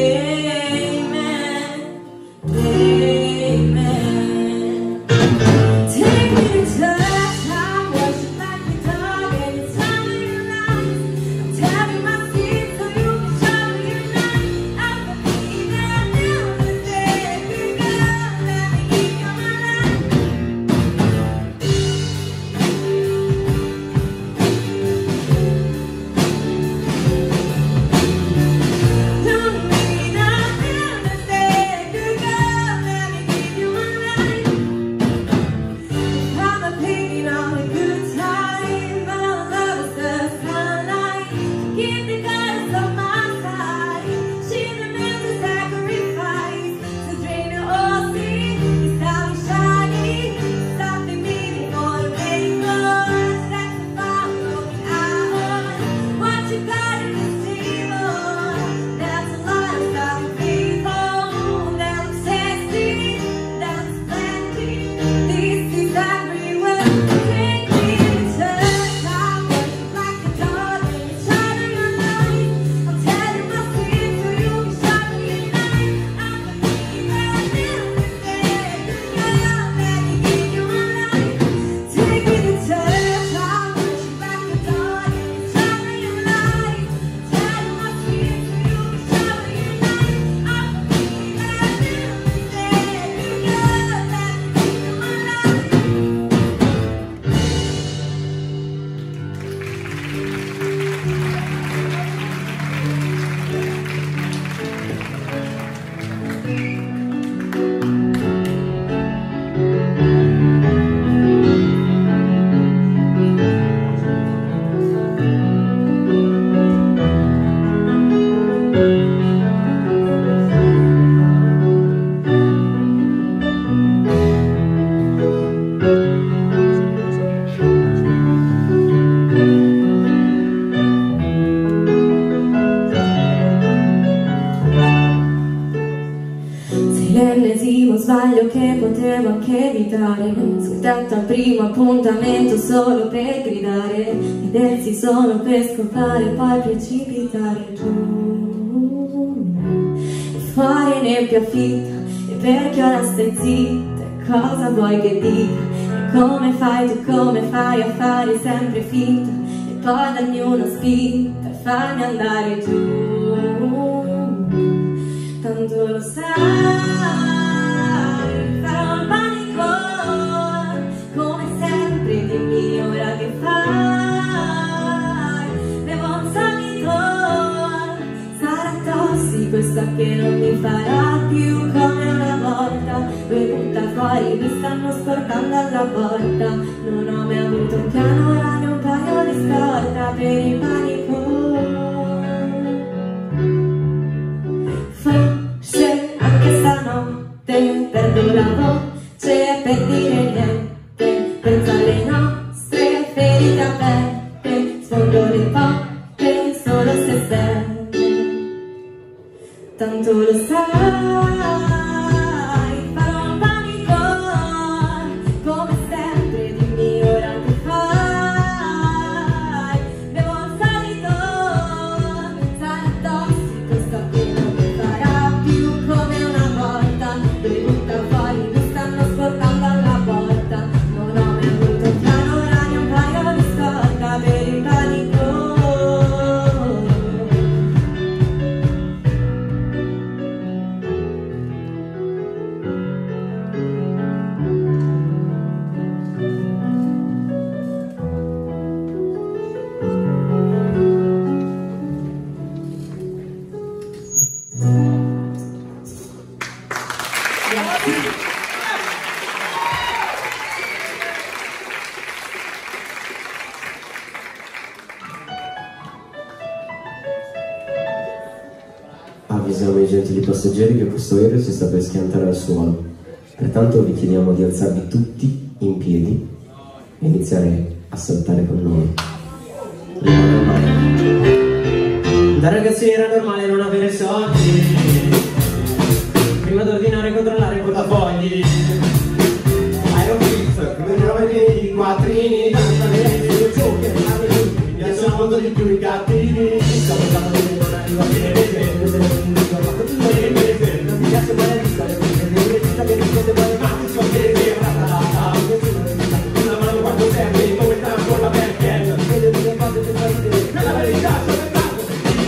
Sbaglio che potevo anche evitare, soltanto al primo appuntamento solo per gridare, vedersi solo per scopare e poi precipitare giù e fare nebbia fitta. E perché ora stai zitta? Cosa vuoi che dica? E come fai tu, come fai a fare sempre finta e poi darmi una spinta e farmi andare giù? Tanto lo sai, dimmi ora che fai. Bevo un solito, sarà tossico e so che non mi farà più come una volta. Due punta fuori mi stanno sporcando alla porta. Non ho mai avuto un piano, ora ne un paio di scorta per il panico. Forse anche stanotte perdo la voce per dire niente. Penso alle nostre ferite aperte, sfondo le porte solo se serve. Tanto lo sai, farò un panico, come sempre, dimmi ora che fai. Bevo al solito, sarà tossico, so che non mi farà più come una volta. Due butta fuori mi stanno sporcando alla porta. avvisiamo i gentili passeggeri che questo aereo si sta per schiantare al suolo. Pertanto vi chiediamo di alzarvi tutti in piedi e iniziare a saltare con noi. Non è normale. Da ragazzi era normale non avere soldi. Prima d'ordinare e controllare i portafogli. Aerofix, prendiamo i piedi, i quattrini, tanta verde, giochi, mi piacciono molto di più i cattivi. Stavo usando di non arriva a vedere, non mi piace mai di stare qui, devo dire che risponde male, ma ti so che è una mano quando serve, come tanto la perché, vedo delle cose che fai vedere, per la verità sono stato,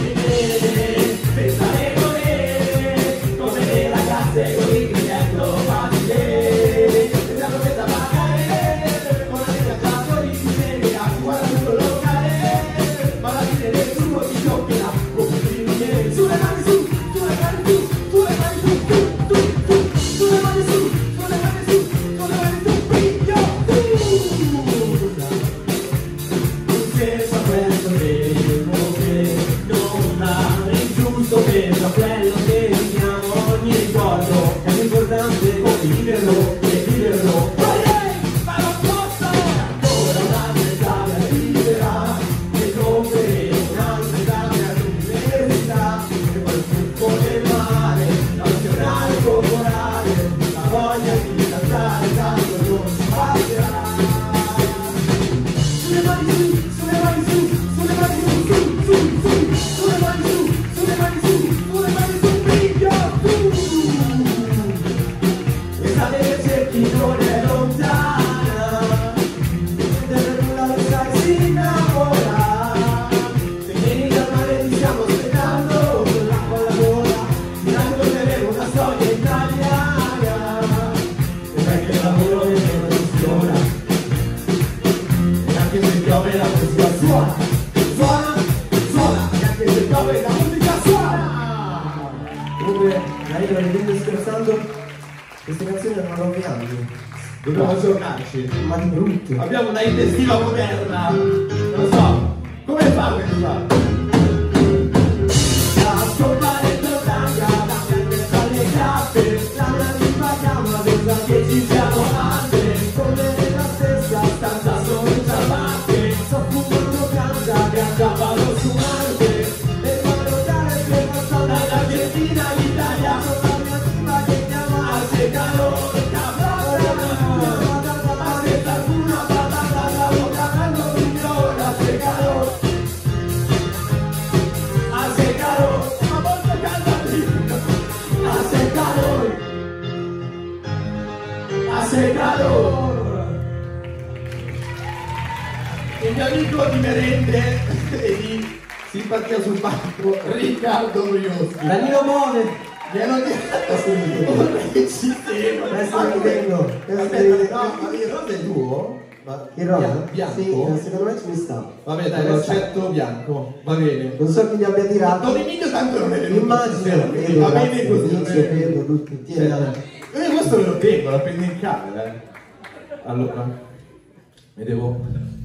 pensare con me, come le ragazze con il biglietto facile, pensavo che da pagare, con la vita già di miseria, guarda tutto il locale, ma la vita nessuno ti toccherà, come i sulle mani su, sulle mani su, sulle mani su, tu, tu, tu, sulle mani su, sulle mani su, sulle mani su, figlio, senza questo tempo che non ha ingiusto, penso a quello che viviamo, ogni ricordo è importante condividerlo e viverlo. Queste canzoni hanno nove anni. Dobbiamo giocarci. Ma di brutto. Abbiamo una intestiva moderna. Non lo so. Come fa questa? La scoppaletto tanga, la cannetta alle cappe, la nativa chiama, pensa che ci siamo altre, come nella stessa stanza sono in ciabatte, sto fumando ganja, ganja vado su Marte, e vado dare per la strada dall'Argentina all'Italia, con la mia tipa che chiama a secano. Il mio amico di merende e di simpatia sul palco, Riccardo Briosi. Danilo Mone. Mi hanno detto che ci tengo. Adesso ridendo. Aspetta, no, ma il rosa è tuo? Il rosa? Bianco? Sì, secondo me ci mi sta. Vabbè, dai, lo accetto bianco. Va bene. Non so chi li abbia tirato. Don Emilio tanto non è venuto. Immagino, vedo, va bene così. Inizio, vedo, tutti. Tieni la... Eh, questo me lo tengo, la prendo in camera, eh. Allora, mi devo...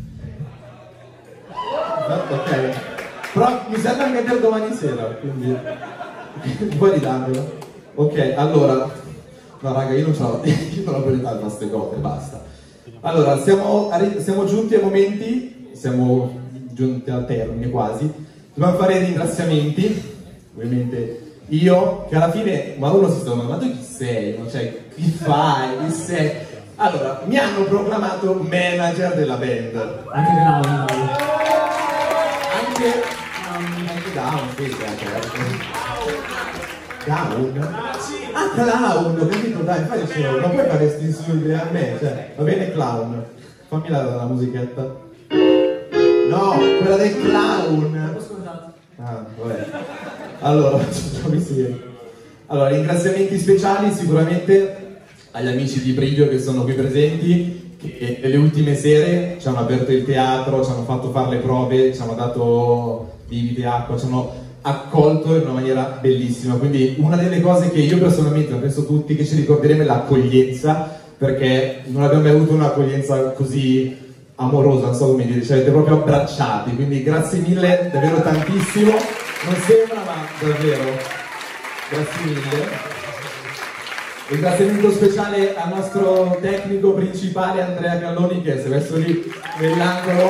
Ok. Però mi serve anche per domani sera, quindi... Puoi ridarmelo. Ok, allora... No, raga, io non ce l'ho... Io non ho priorità a queste cose, basta. Allora, siamo, siamo giunti ai momenti, siamo giunti al termine quasi. Dobbiamo fare i ringraziamenti, ovviamente io, che alla fine, ma uno si sta domandando chi sei, no? Cioè, chi fai, chi sei? Allora, mi hanno proclamato manager della band. Anche Clown. Anche, um, anche Down, sì, certo. Down? Ah, Clown, ho capito, dai, fai il suo, ma poi faresti insulti a me, cioè, va bene Clown, fammi la, la musichetta. No, quella del Clown. Ah, vabbè. Allora, facciamo insieme. Allora, ringraziamenti speciali sicuramente agli amici di Brivio che sono qui presenti, che nelle ultime sere ci hanno aperto il teatro, ci hanno fatto fare le prove, ci hanno dato bibite, acqua, ci hanno accolto in una maniera bellissima. Quindi una delle cose che io personalmente, penso tutti, che ci ricorderemo è l'accoglienza, perché non abbiamo mai avuto un'accoglienza così amorosa, non so come dire, ci avete proprio abbracciati, quindi grazie mille, davvero tantissimo, non sembra ma davvero. Grazie mille. Ringraziamento speciale al nostro tecnico principale Andrea Galloni, che si è messo lì nell'angolo.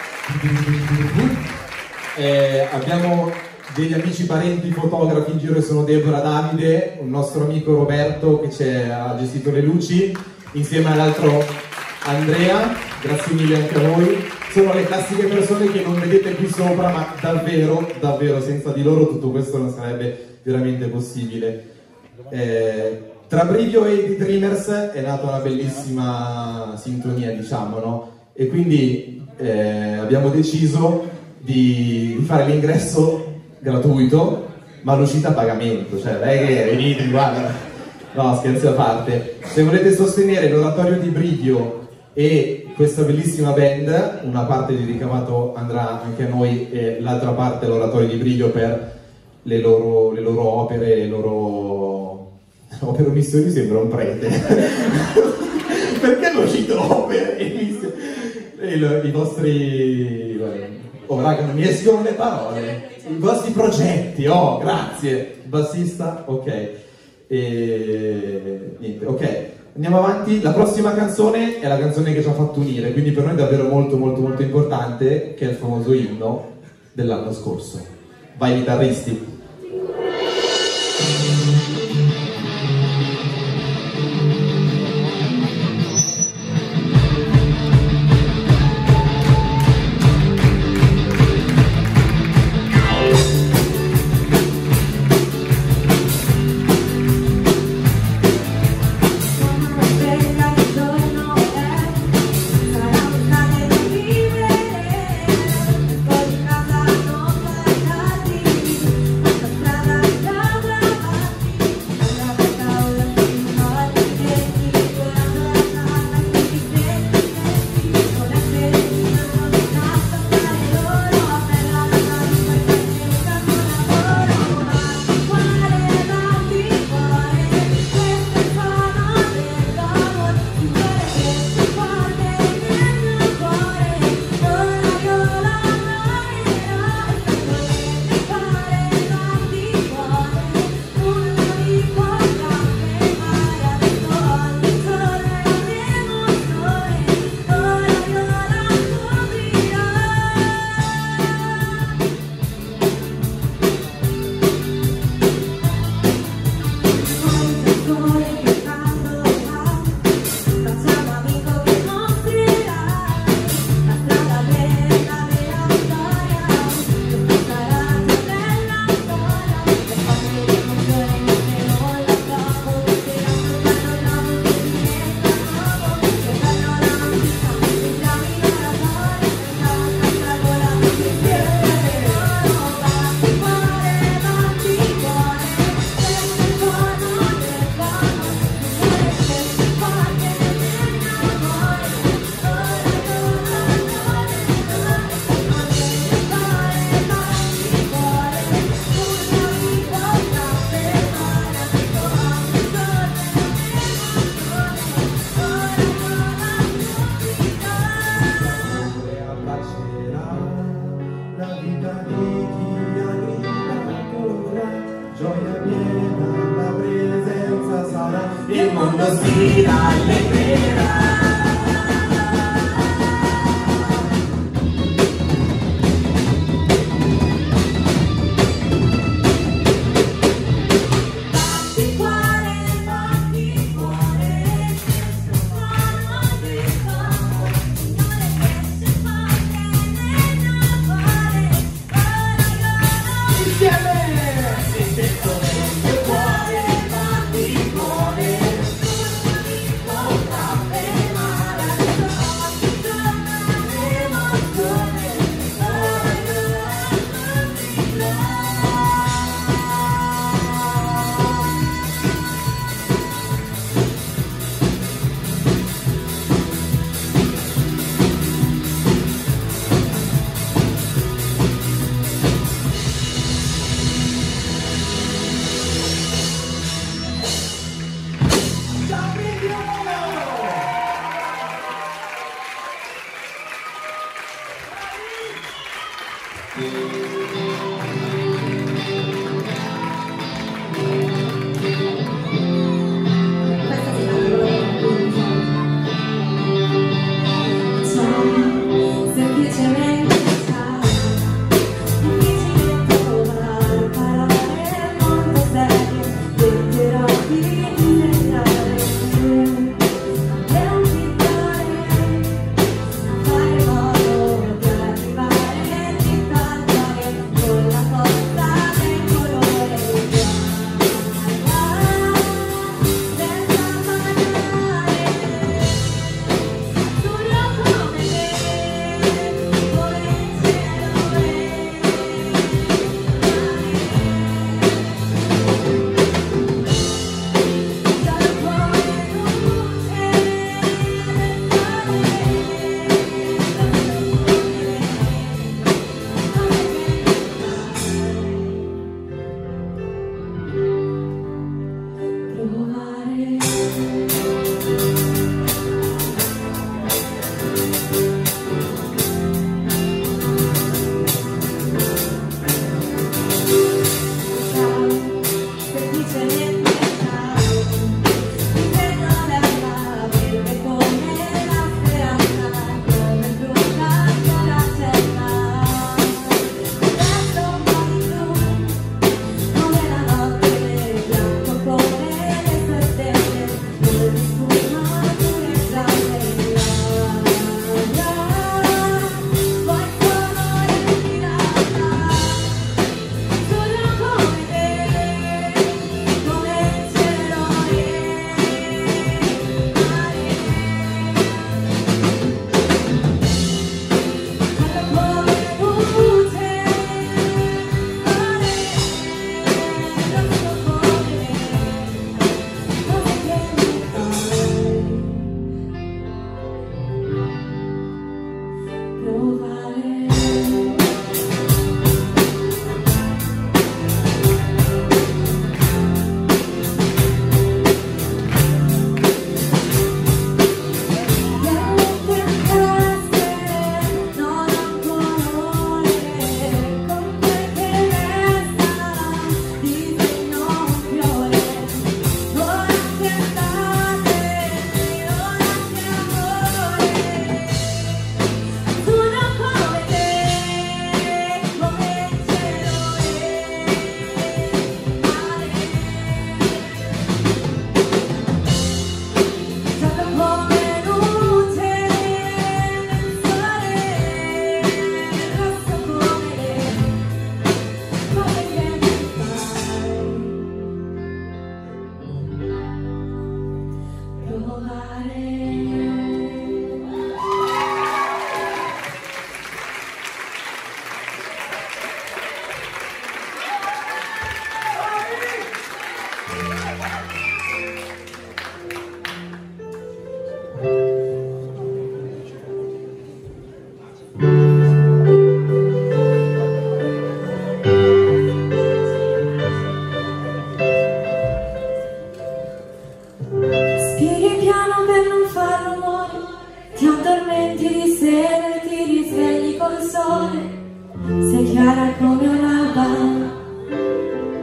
Eh, abbiamo degli amici, parenti, fotografi in giro, che sono Deborah, Davide, un nostro amico Roberto che ci ha gestito le luci, insieme all'altro Andrea. Grazie mille anche a voi. Sono le classiche persone che non vedete qui sopra, ma davvero, davvero senza di loro tutto questo non sarebbe veramente possibile. Eh, tra Brivio e The Dreamers è nata una bellissima sintonia, diciamo, no? E quindi eh, abbiamo deciso di, di fare l'ingresso gratuito, ma l'uscita a pagamento, cioè lei che venite, guarda, no, scherzi a parte. Se volete sostenere l'oratorio di Brivio e questa bellissima band, una parte di ricavato andrà anche a noi e l'altra parte all'oratorio di Brivio per le loro, le loro opere, le loro opere o missioni. Sembra un prete. Perché hanno uscito opere e missioni? E lo, i vostri, oh raga, non mi escono le parole, i vostri progetti. Oh, grazie. Bassista, ok. E niente, ok, andiamo avanti. La prossima canzone è la canzone che ci ha fatto unire, quindi per noi è davvero molto molto molto importante, che è il famoso inno dell'anno scorso. Vai chitarristi.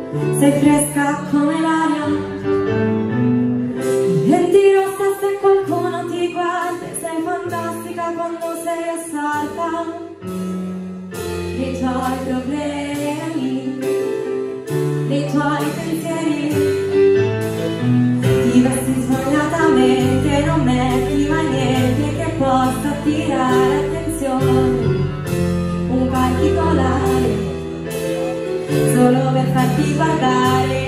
sei fresca come l'aria, e dirò se qualcuno ti guarda, sei fantastica quando sei assalta dei tuoi problemi, dei tuoi pensieri. Ti vesti sbagliatamente, non metti mai niente che possa attirare attenzione, un particolare solo per farti guardare.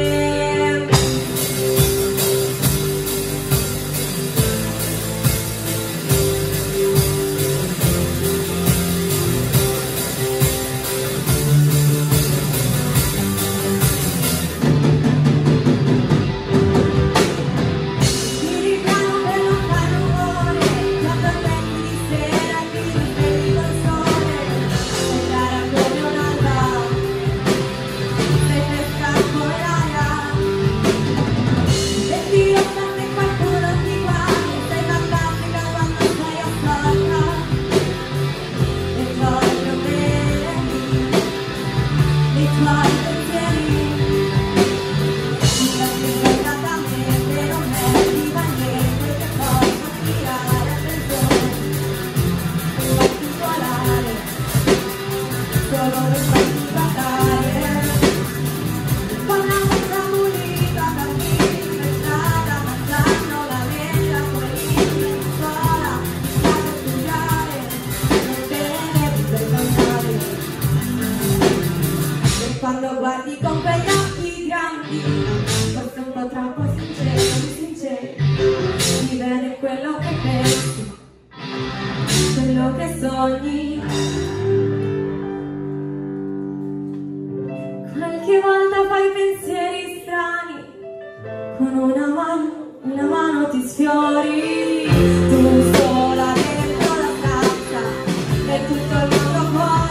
Quando guardi con quegli occhi grandi, forse un po' troppo sinceri, sinceri, si vede quello che pensi, quello che sogni. Qualche volta fai pensieri strani, con una mano, una mano ti sfiori, tu sola dentro la stanza, e tutto il mondo fuori.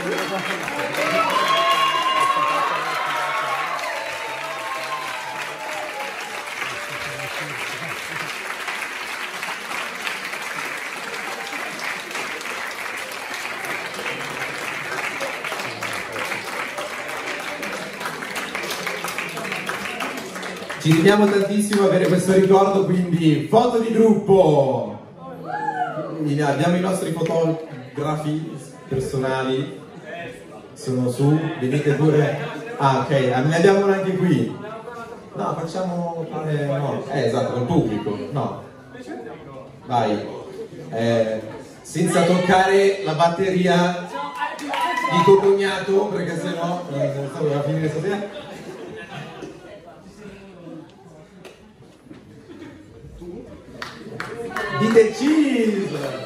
Ci teniamo tantissimo a avere questo ricordo, quindi foto di gruppo. Quindi abbiamo i nostri fotografi personali, sono su, venite pure. Ah, ok, ne abbiamo una anche qui. No, facciamo fare, no, eh, esatto, col pubblico, no. Vai, eh, senza toccare la batteria di tuo cognato, perché sennò eh, doveva finire stasera. Di The Cheese!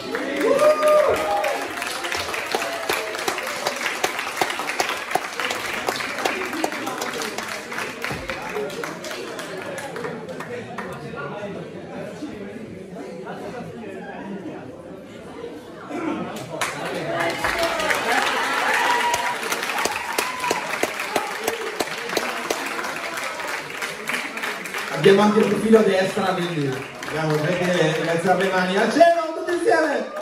Abbiamo anche il profilo a destra, quindi dobbiamo vedere le alzare le mani al cielo tutti insieme!